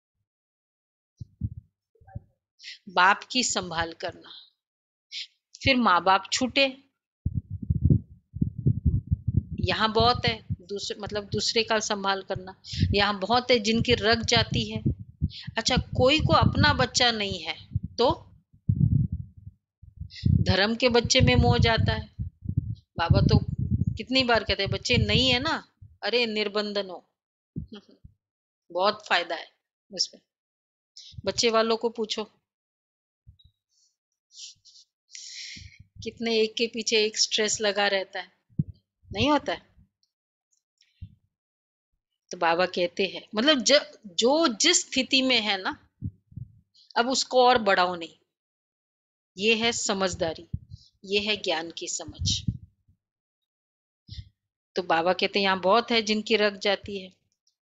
बाप की संभाल करना। फिर माँ बाप छूटे, यहाँ बहुत है दूसरे का संभाल करना। यहाँ बहुत है जिनकी रग जाती है। अच्छा, कोई को अपना बच्चा नहीं है तो धर्म के बच्चे में मोह जाता है। बाबा तो कितनी बार कहते हैं बच्चे नहीं है ना, अरे निर्बंधन हो बहुत फायदा है उसमें। बच्चे वालों को पूछो कितने एक के पीछे एक स्ट्रेस लगा रहता है, नहीं होता है। तो बाबा कहते हैं मतलब जो जिस स्थिति में है ना, अब उसको और बढ़ाओ नहीं। ये है समझदारी, ये है ज्ञान की समझ। तो बाबा कहते हैं यहाँ बहुत है जिनकी रग जाती है,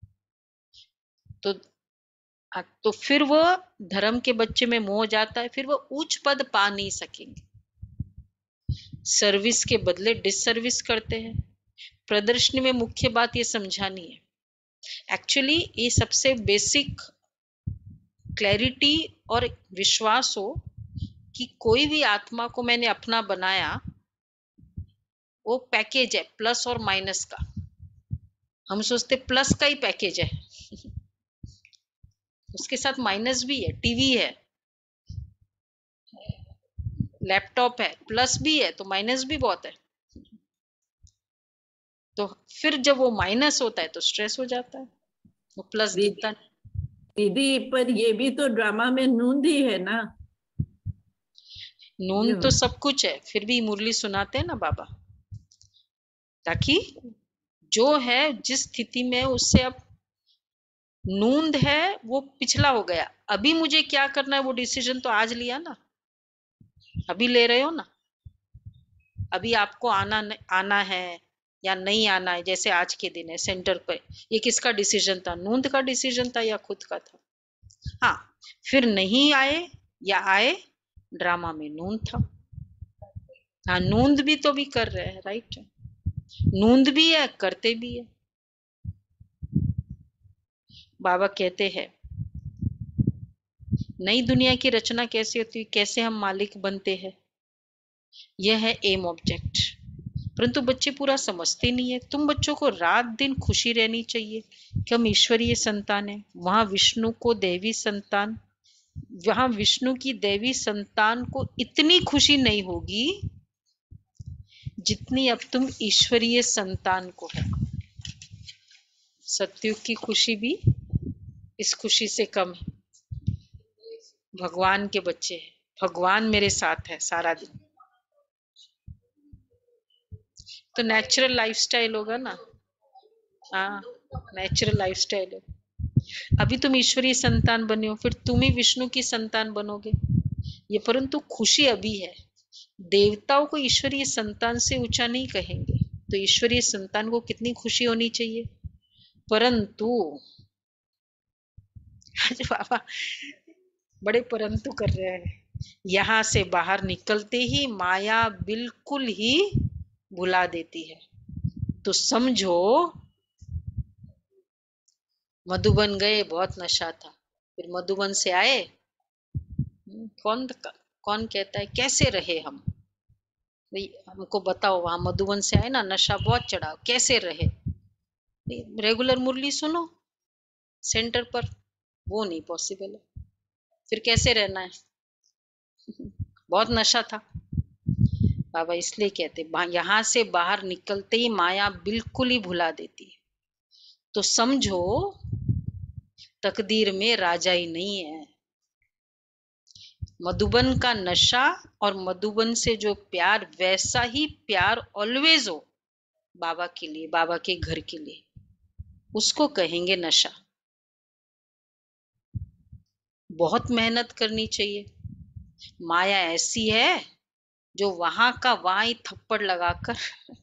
तो फिर वो धर्म के बच्चे में मोह जाता है, फिर वो उच्च पद पा नहीं सकेंगे। सर्विस के बदले डिसर्विस करते हैं। प्रदर्शनी में मुख्य बात ये समझानी है। एक्चुअली ये सबसे बेसिक क्लैरिटी और विश्वास हो कि कोई भी आत्मा को मैंने अपना बनाया, वो पैकेज है प्लस और माइनस का। हम सोचते प्लस का ही पैकेज है उसके साथ माइनस भी है, टीवी है, लैपटॉप है, प्लस भी है तो माइनस भी बहुत है। तो फिर जब वो माइनस होता है तो स्ट्रेस हो जाता है, वो प्लस दिखता नहीं। दीदी पर ये भी तो ड्रामा में नूंद ही है ना। नून तो सब कुछ है, फिर भी मुरली सुनाते हैं ना बाबा, ताकि जो है जिस स्थिति में उससे अब नूंद है वो पिछला हो गया। अभी मुझे क्या करना है वो डिसीजन तो आज लिया ना, अभी ले रहे हो ना। अभी आपको आना है या नहीं आना है, जैसे आज के दिन है सेंटर पे, ये किसका डिसीजन था? नूंद का डिसीजन था या खुद का था? हाँ, फिर नहीं आए या आए, ड्रामा में नूंद था। हाँ, नूंद भी तो भी कर रहे हैं, राइट। नूंद भी है, करते भी है। बाबा कहते हैं नई दुनिया की रचना कैसे होती है, कैसे हम मालिक बनते हैं, यह है एम ऑब्जेक्ट। परंतु बच्चे पूरा समझते नहीं है। तुम बच्चों को रात दिन खुशी रहनी चाहिए कि हम ईश्वरीय संतान है। वहां विष्णु की दैवी संतान को इतनी खुशी नहीं होगी जितनी अब तुम ईश्वरीय संतान को है। सतयुग की खुशी भी इस खुशी से कम है। भगवान के बच्चे हैं, भगवान मेरे साथ है सारा दिन, तो नेचुरल लाइफस्टाइल होगा ना। हाँ, नेचुरल लाइफस्टाइल है। अभी तुम ईश्वरीय संतान बने हो, फिर तुम ही विष्णु की संतान बनोगे ये, परंतु खुशी अभी है। देवताओं को ईश्वरीय संतान से ऊंचा नहीं कहेंगे, तो ईश्वरीय संतान को कितनी खुशी होनी चाहिए। परंतु आज बाबा बड़े परंतु कर रहे हैं। यहाँ से बाहर निकलते ही माया बिल्कुल ही भुला देती है। तो समझो मधुबन गए, बहुत नशा था, फिर मधुबन से आए, कौन कहता है कैसे रहे हम, भाई हमको बताओ, वहां मधुबन से आए ना, नशा बहुत चढ़ा, कैसे रहे। रेगुलर मुरली सुनो सेंटर पर, वो नहीं पॉसिबल है, फिर कैसे रहना है, बहुत नशा था। बाबा इसलिए कहते यहाँ से बाहर निकलते ही माया बिल्कुल ही भुला देती है। तो समझो तकदीर में राजा ही नहीं है। मधुबन का नशा और मधुबन से जो प्यार, वैसा ही प्यार ऑलवेज हो बाबा के लिए, बाबा के घर के लिए, उसको कहेंगे नशा। बहुत मेहनत करनी चाहिए। माया ऐसी है जो वहां का वहां ही थप्पड़ लगाकर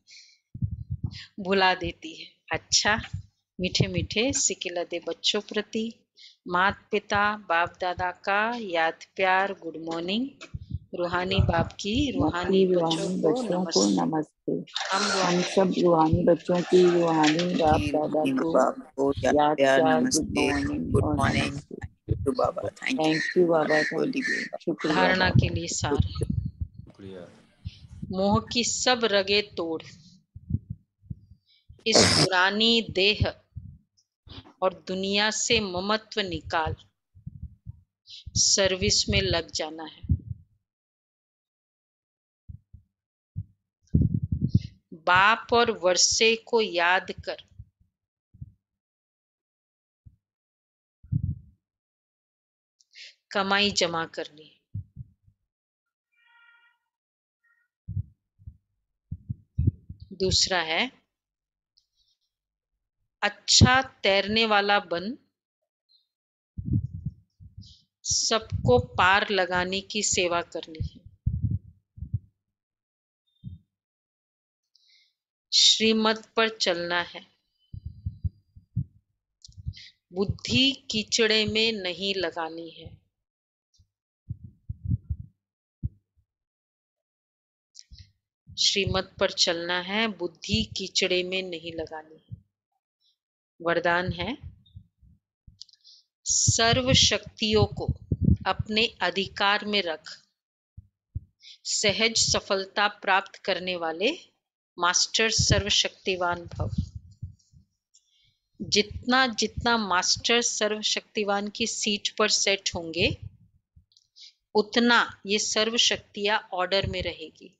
भुला देती है। अच्छा, मीठे मीठे सिकिलदे बच्चों प्रति मात पिता बाप दादा का याद प्यार, गुड मॉर्निंग। रूहानी बाप की रूहानी बच्चों को नमस्ते। हम सब रूहानी बच्चों की रूहानी बाप दादा को याद प्यार, good morning. Good morning to Baba. Thank you Baba, शुक्रिया। धारणा के लिए सार, मोह की सब रगे तोड़, इस पुरानी देह और दुनिया से ममत्व निकाल, सर्विस में लग जाना है। बाप और वर्षे को याद कर, कमाई जमा करनी। दूसरा है अच्छा तैरने वाला बन, सबको पार लगाने की सेवा करनी है। श्रीमत पर चलना है, बुद्धि कीचड़े में नहीं लगानी है। श्रीमत पर चलना है, बुद्धि कीचड़े में नहीं लगानी है। वरदान है सर्व शक्तियों को अपने अधिकार में रख, सहज सफलता प्राप्त करने वाले मास्टर सर्वशक्तिवान भव। जितना जितना मास्टर सर्वशक्तिवान की सीट पर सेट होंगे, उतना ये सर्व शक्तियां ऑर्डर में रहेगी।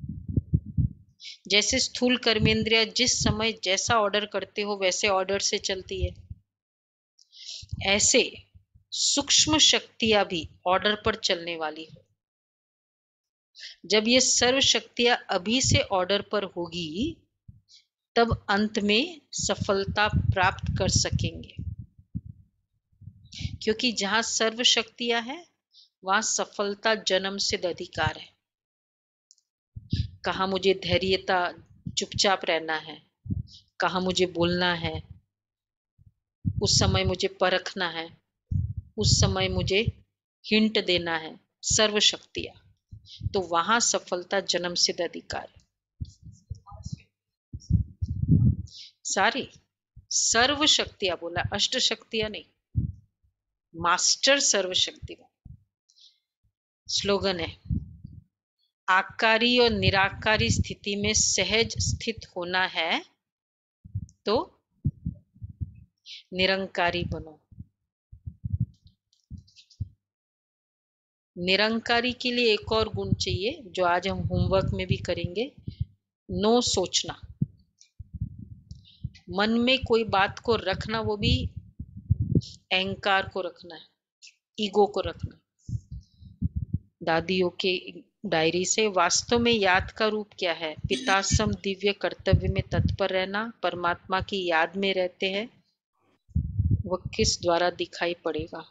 जैसे स्थूल कर्मेंद्रिया जिस समय जैसा ऑर्डर करते हो वैसे ऑर्डर से चलती है, ऐसे सूक्ष्म शक्तियां भी ऑर्डर पर चलने वाली हो। जब ये सर्व शक्तियां अभी से ऑर्डर पर होगी, तब अंत में सफलता प्राप्त कर सकेंगे। क्योंकि जहां सर्व शक्तियां है वहां सफलता जन्म सिद्ध अधिकार है। कहाँ मुझे धैर्यता चुपचाप रहना है, कहाँ मुझे बोलना है, उस समय मुझे परखना है, उस समय मुझे हिंट देना है, सर्व शक्तियां, तो वहां सफलता जन्म सिद्ध अधिकार है। सारी सर्व शक्तियां बोला, अष्ट शक्तियां नहीं, मास्टर सर्व शक्तिवान। स्लोगन है आकारी और निराकारी स्थिति में सहज स्थित होना है तो निरंकारी बनो। निरंकारी के लिए एक और गुण चाहिए जो आज हम होमवर्क में भी करेंगे, नो सोचना। मन में कोई बात को रखना, वो भी अहंकार को रखना है, ईगो को रखना है। दादियों के डायरी से, वास्तव में याद का रूप क्या है? पिता सम दिव्य कर्तव्य में तत्पर रहना, परमात्मा की याद में रहते हैं। वह किस द्वारा दिखाई पड़ेगा?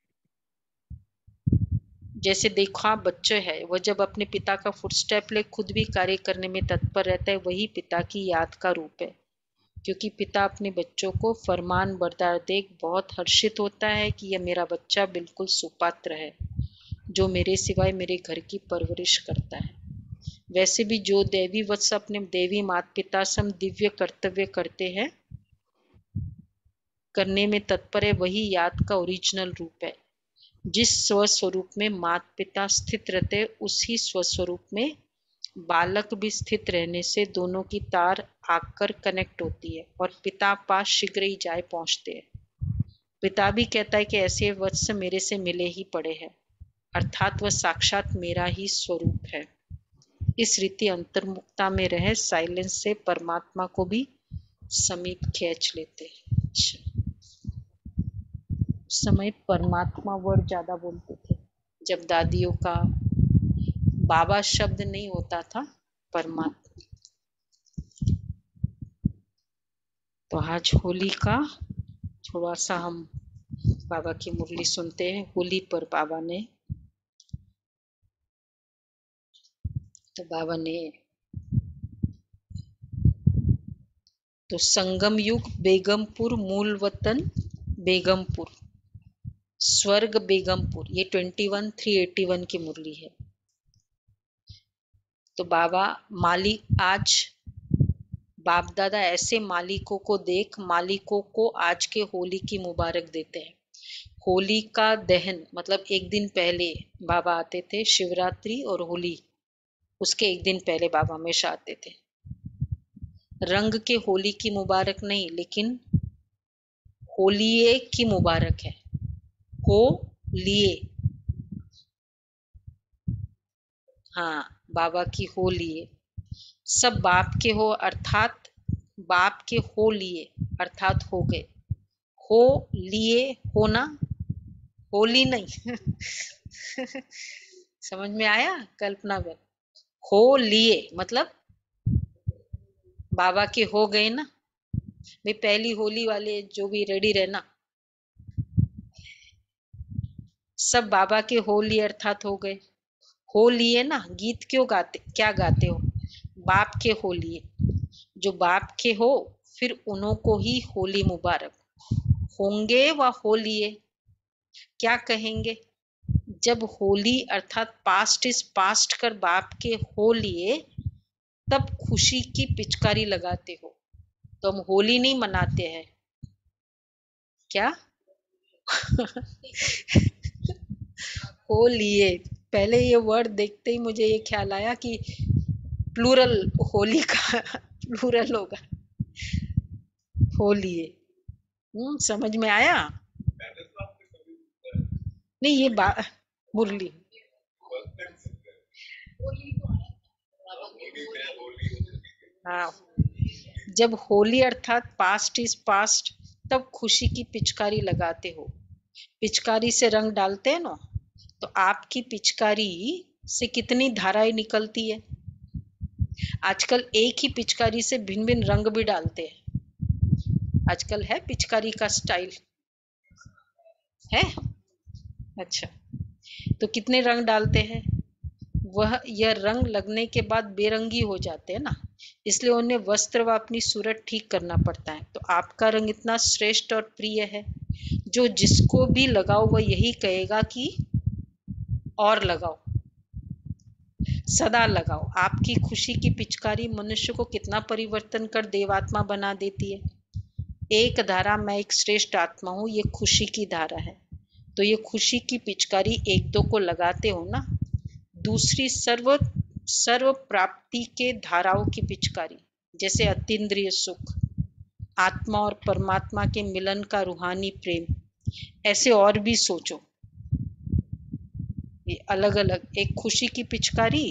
जैसे देखो आप बच्चे है, वह जब अपने पिता का फुटस्टेप ले खुद भी कार्य करने में तत्पर रहता है, वही पिता की याद का रूप है। क्योंकि पिता अपने बच्चों को फरमान बरदार देख बहुत हर्षित होता है कि यह मेरा बच्चा बिल्कुल सुपात्र है, जो मेरे सिवाय मेरे घर की परवरिश करता है। वैसे भी जो देवी वत्स अपने देवी माता पिता सम दिव्य कर्तव्य करते हैं, करने में तत्पर है, वही याद का ओरिजिनल रूप है। जिस स्वस्वरूप में माता पिता स्थित रहते, उसी स्वस्वरूप में बालक भी स्थित रहने से दोनों की तार आकर कनेक्ट होती है और पिता पास शीघ्र ही जाए पहुंचते हैं। पिता भी कहता है कि ऐसे वत्स मेरे से मिले ही पड़े हैं, अर्थात वह साक्षात मेरा ही स्वरूप है। इस रीति अंतर्मुखता में रहे साइलेंस से परमात्मा को भी समीप खींच लेते हैं। उस समय परमात्मा वर्ड ज्यादा बोलते थे, जब दादियों का बाबा शब्द नहीं होता था, परमात्मा। तो आज होली का थोड़ा सा हम बाबा की मुरली सुनते हैं। होली पर बाबा ने, तो बाबा ने तो संगम युग बेगमपुर, मूल वतन बेगमपुर, स्वर्ग बेगमपुर, ये 21/381 की मुरली है। तो बाबा मालिक, आज बाप दादा ऐसे मालिकों को देख मालिकों को आज के होली की मुबारक देते हैं। होली का दहन मतलब एक दिन पहले बाबा आते थे, शिवरात्रि और होली उसके एक दिन पहले बाबा हमेशा आते थे। रंग के होली की मुबारक नहीं, लेकिन होलिये की मुबारक है। हो लिए, हाँ, बाबा की हो लिए, सब बाप के हो अर्थात बाप के हो लिए अर्थात हो गए। हो लिए होना, होली नहीं समझ में आया? कल्पना में हो लिए मतलब बाबा के हो गए ना भाई। पहली होली वाले जो भी रेडी रहना, सब बाबा के हो लिए अर्थात हो गए। हो लिए ना, गीत क्यों गाते, क्या गाते हो? बाप के हो लिए, जो बाप के हो फिर उन्हों को ही होली मुबारक। होंगे व हो लिए, क्या कहेंगे? जब होली अर्थात पास्ट इज पास्ट कर बाप के हो लिए, तब खुशी की पिचकारी लगाते हो। तो हम होली नहीं मनाते हैं क्या? हो लिए, पहले ये वर्ड देखते ही मुझे ये ख्याल आया कि प्लूरल होली का प्लूरल होगा, हो लिए। समझ में आया? नहीं, ये मुरली हाँ, जब होली अर्थात पास्ट इज पास्ट, तब खुशी की पिचकारी लगाते हो। पिचकारी से रंग डालते हैं ना, तो आपकी पिचकारी से कितनी धाराएं निकलती है। आजकल एक ही पिचकारी से भिन्न भिन्न रंग भी डालते हैं। आजकल है पिचकारी का स्टाइल है। अच्छा, तो कितने रंग डालते हैं? वह यह रंग लगने के बाद बेरंगी हो जाते हैं ना, इसलिए उन्हें वस्त्र व अपनी सूरत ठीक करना पड़ता है। तो आपका रंग इतना श्रेष्ठ और प्रिय है, जो जिसको भी लगाओ वह यही कहेगा कि और लगाओ, सदा लगाओ। आपकी खुशी की पिचकारी मनुष्य को कितना परिवर्तन कर देवात्मा बना देती है। एक धारा, मैं एक श्रेष्ठ आत्मा हूँ, ये खुशी की धारा है। तो ये खुशी की पिचकारी एक दो को लगाते हो ना। दूसरी सर्व प्राप्ति के धाराओं की पिचकारी, जैसे अतीन्द्रिय सुख, आत्मा और परमात्मा के मिलन का रूहानी प्रेम, ऐसे और भी सोचो। ये अलग अलग, एक खुशी की पिचकारी,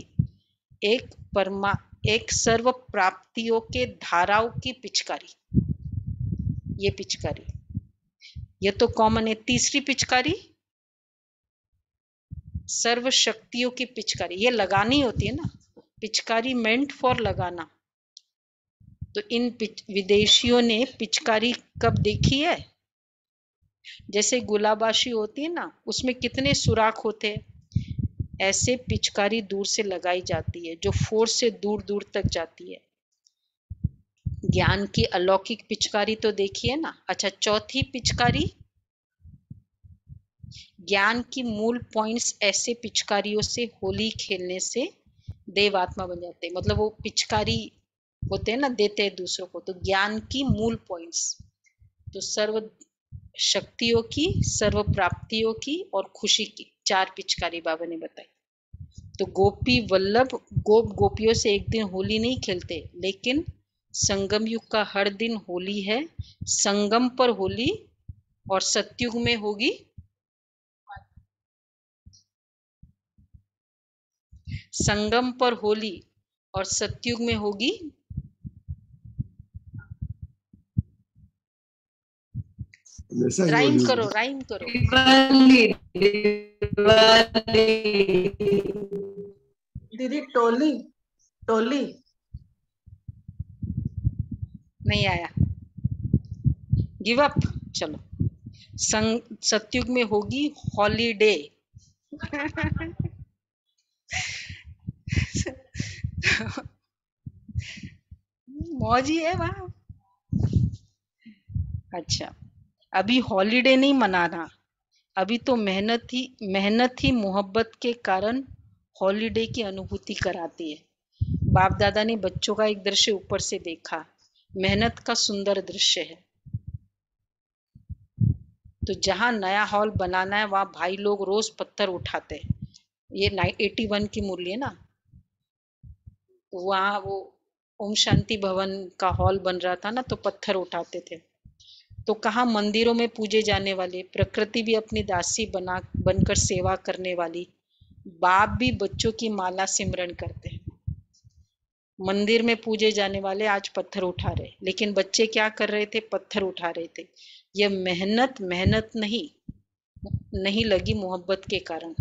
एक सर्व प्राप्तियों के धाराओं की पिचकारी। ये पिचकारी, ये तो कॉमन है। तीसरी पिचकारी सर्व शक्तियों की पिचकारी, ये लगानी होती है ना, पिचकारी मेंट फॉर लगाना। तो इन विदेशियों ने पिचकारी कब देखी है? जैसे गुलाबाशी होती है ना, उसमें कितने सुराख होते हैं, ऐसे पिचकारी दूर से लगाई जाती है जो फोर्स से दूर दूर तक जाती है। ज्ञान की अलौकिक पिचकारी तो देखी है ना। अच्छा, चौथी पिचकारी ज्ञान की मूल पॉइंट्स, ऐसे पिचकारियों से होली खेलने से देव आत्मा बन जाते हैं। मतलब वो पिचकारी होते हैं ना, देते हैं दूसरों को। तो ज्ञान की मूल पॉइंट्स, तो सर्व शक्तियों की, सर्व प्राप्तियों की और खुशी की 4 पिचकारी बाबा ने बताई। तो गोपी वल्लभ गोपियों से एक दिन होली नहीं खेलते, लेकिन संगम युग का हर दिन होली है। संगम पर होली और सतयुग में होगी, संगम पर होली और सतयुग में होगी राइम करो, राइम करो। दीदी टोली, टोली नहीं आया, गिव अप। चलो, सतयुग में होगी हॉलीडे। मौज ही है वहां। अच्छा, अभी हॉलीडे नहीं मनाना, अभी तो मेहनत ही मोहब्बत के कारण हॉलीडे की अनुभूति कराती है। बाप दादा ने बच्चों का एक दृश्य ऊपर से देखा, मेहनत का सुंदर दृश्य है। तो जहां नया हॉल बनाना है वहां भाई लोग रोज पत्थर उठाते हैं। ये 81 की मुरली है ना, तो वहां वो ओम शांति भवन का हॉल बन रहा था ना, तो पत्थर उठाते थे। तो कहा मंदिरों में पूजे जाने वाले, प्रकृति भी अपनी दासी बनकर सेवा करने वाली, बाप भी बच्चों की माला सिमरन करते हैं। मंदिर में पूजे जाने वाले आज पत्थर उठा रहे, लेकिन बच्चे क्या कर रहे थे? पत्थर उठा रहे थे। यह मेहनत नहीं लगी मोहब्बत के कारण।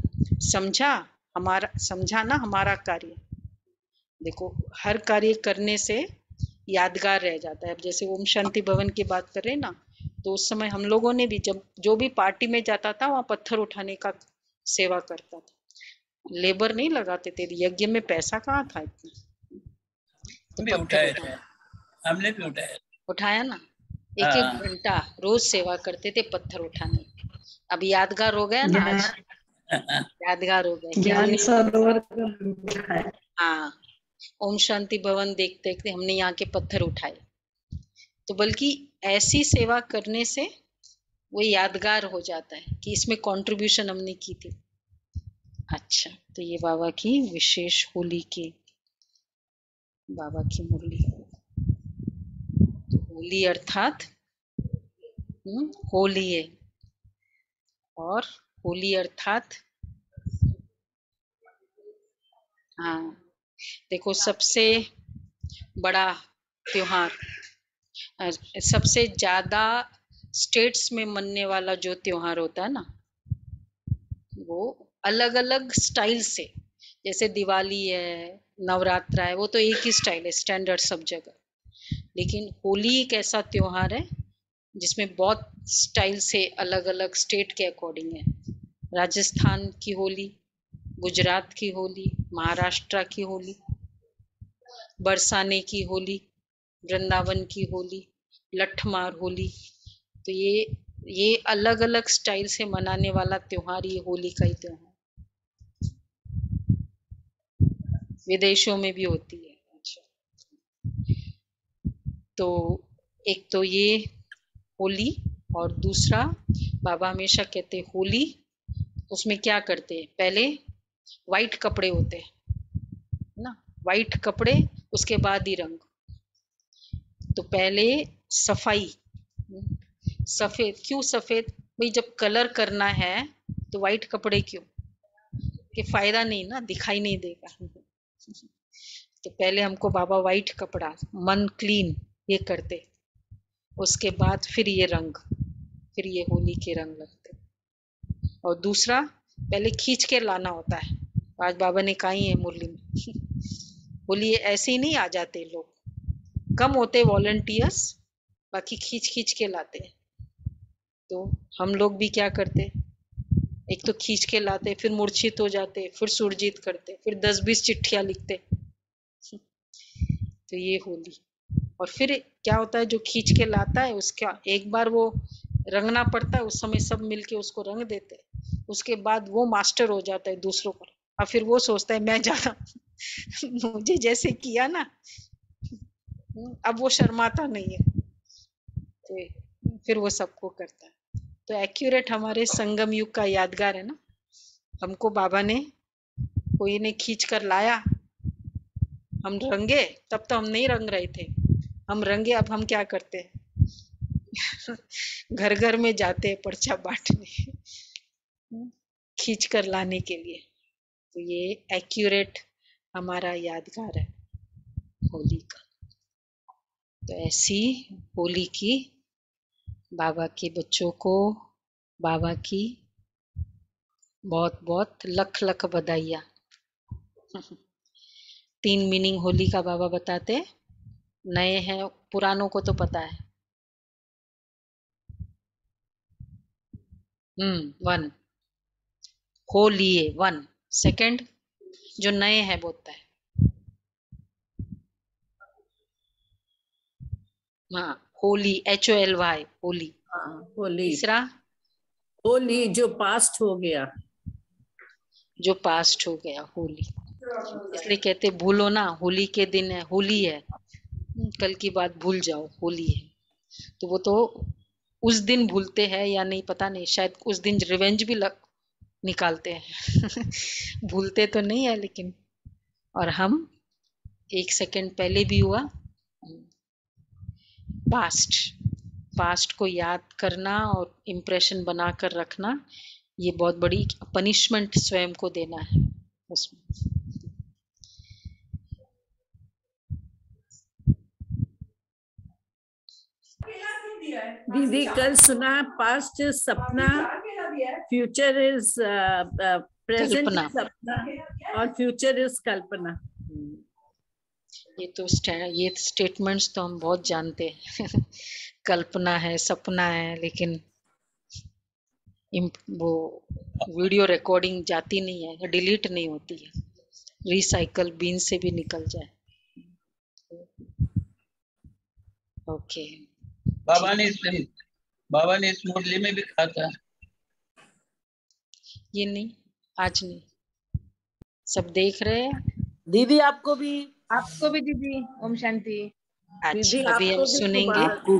समझा ना हमारा कार्य। देखो, हर कार्य करने से यादगार रह जाता है। अब जैसे ओम शांति भवन की बात कर रहे हैं ना, तो उस समय हम लोगों ने भी जब जो भी पार्टी में जाता था वहां पत्थर उठाने का सेवा करता था। लेबर नहीं लगाते थे, यज्ञ में पैसा कहाँ था इतना। तो हमने भी उठाया ना, एक घंटा रोज सेवा करते थे पत्थर उठाने। अब यादगार हो गया ना, आज यादगार हो गया। ज्ञान सरोवर। हाँ, ओम शांति भवन देखते देखते हमने यहाँ के पत्थर उठाए। तो बल्कि ऐसी सेवा करने से वो यादगार हो जाता है कि इसमें कंट्रीब्यूशन हमने की थी। अच्छा, तो ये बाबा की विशेष होली की बाबा की मुरली। तो होली अर्थात होली है, और होली अर्थात हाँ, देखो सबसे बड़ा त्योहार, सबसे ज्यादा स्टेट्स में मनने वाला जो त्योहार होता है ना, वो अलग अलग स्टाइल से, जैसे दिवाली है, नवरात्रा है, वो तो एक ही स्टाइल है, स्टैंडर्ड सब जगह। लेकिन होली एक ऐसा त्योहार है जिसमें बहुत स्टाइल से अलग अलग स्टेट के अकॉर्डिंग है। राजस्थान की होली, गुजरात की होली, महाराष्ट्र की होली, बरसाने की होली, वृंदावन की होली, लठमार होली। तो ये अलग अलग स्टाइल से मनाने वाला त्योहार ये होली का ही त्योहार, विदेशों में भी होती है। अच्छा, तो एक तो ये होली, और दूसरा बाबा हमेशा कहते हैं होली, उसमें क्या करते हैं? पहले वाइट कपड़े होते हैं ना, वाइट कपड़े, उसके बाद ही रंग। तो पहले सफाई, सफेद क्यों? सफेद भाई जब कलर करना है तो वाइट कपड़े क्यों? कि फायदा नहीं ना, दिखाई नहीं देगा। तो पहले हमको बाबा वाइट कपड़ा, मन क्लीन, ये करते, उसके बाद फिर ये रंग। फिर ये होली के रंग लगते। और दूसरा पहले खींच के लाना होता है, आज बाबा ने कहा ही है मुरली में होली ऐसे ही नहीं आ जाते लोग, कम होते वॉलंटियर्स, बाकी खींच खींच के लाते हैं। तो हम लोग भी क्या करते, एक तो खींच के लाते, फिर मूर्छित हो जाते, फिर सुरजीत करते, फिर 10-20 चिट्ठियां लिखते। तो ये होली। और फिर क्या होता है, जो खींच के लाता है उसका एक बार वो रंगना पड़ता है, उस समय सब मिलके उसको रंग देते, उसके बाद वो मास्टर हो जाता है दूसरों पर, और फिर वो सोचता है मैं ज्यादा मुझे जैसे किया ना, अब वो शर्माता नहीं है, तो फिर वो सबको करता है। तो एक्यूरेट हमारे संगम युग का यादगार है ना, हमको बाबा ने, कोई ने खींच कर लाया, हम रंगे, तब तो हम नहीं रंग रहे थे, हम रंगे, अब हम क्या करते हैं घर घर में जाते हैं पर्चा बांटने, खींच कर लाने के लिए। तो ये एक्यूरेट हमारा यादगार है होली का। तो ऐसी होली की बाबा के बच्चों को बाबा की बहुत बहुत लख लख बधाइयाँ। 3 मीनिंग होली का बाबा बताते, नए हैं पुरानों को तो पता है। 1 होली 1, सेकंड जो नए हैं बोलता है, हाँ होली HOLY होली। होली, तीसरा होली जो पास्ट हो गया, जो पास्ट हो गया होली, इसलिए कहते भूलो ना, होली के दिन है, होली है, कल की बात भूल जाओ, होली है। तो वो तो उस दिन भूलते हैं या नहीं पता नहीं, शायद उस दिन रिवेंज भी निकालते हैं भूलते तो नहीं है लेकिन। और हम 1 सेकंड पहले भी हुआ, पास्ट को याद करना और इम्प्रेशन बना कर रखना, ये बहुत बड़ी पनिशमेंट स्वयं को देना है उसमें। दीदी कल सुना पास्ट सपना, फ्यूचर इज प्रेजेंट कल्पना। सपना और फ्यूचर इज कल्पना। ये तो ये स्टेटमेंट्स तो हम बहुत जानते हैं कल्पना है, सपना है, लेकिन वो वीडियो रिकॉर्डिंग जाती नहीं है, डिलीट नहीं होती है, रिसाइकल बिन से भी निकल जाए। ओके बाबा ने इस मुरली में भी कहा था। ये नहीं, आज नहीं, सब देख रहे हैं। दीदी आपको भी दीदी, ओम शांति। अच्छा दीदी अभी हम आपको भी सुनेंगे। सुबह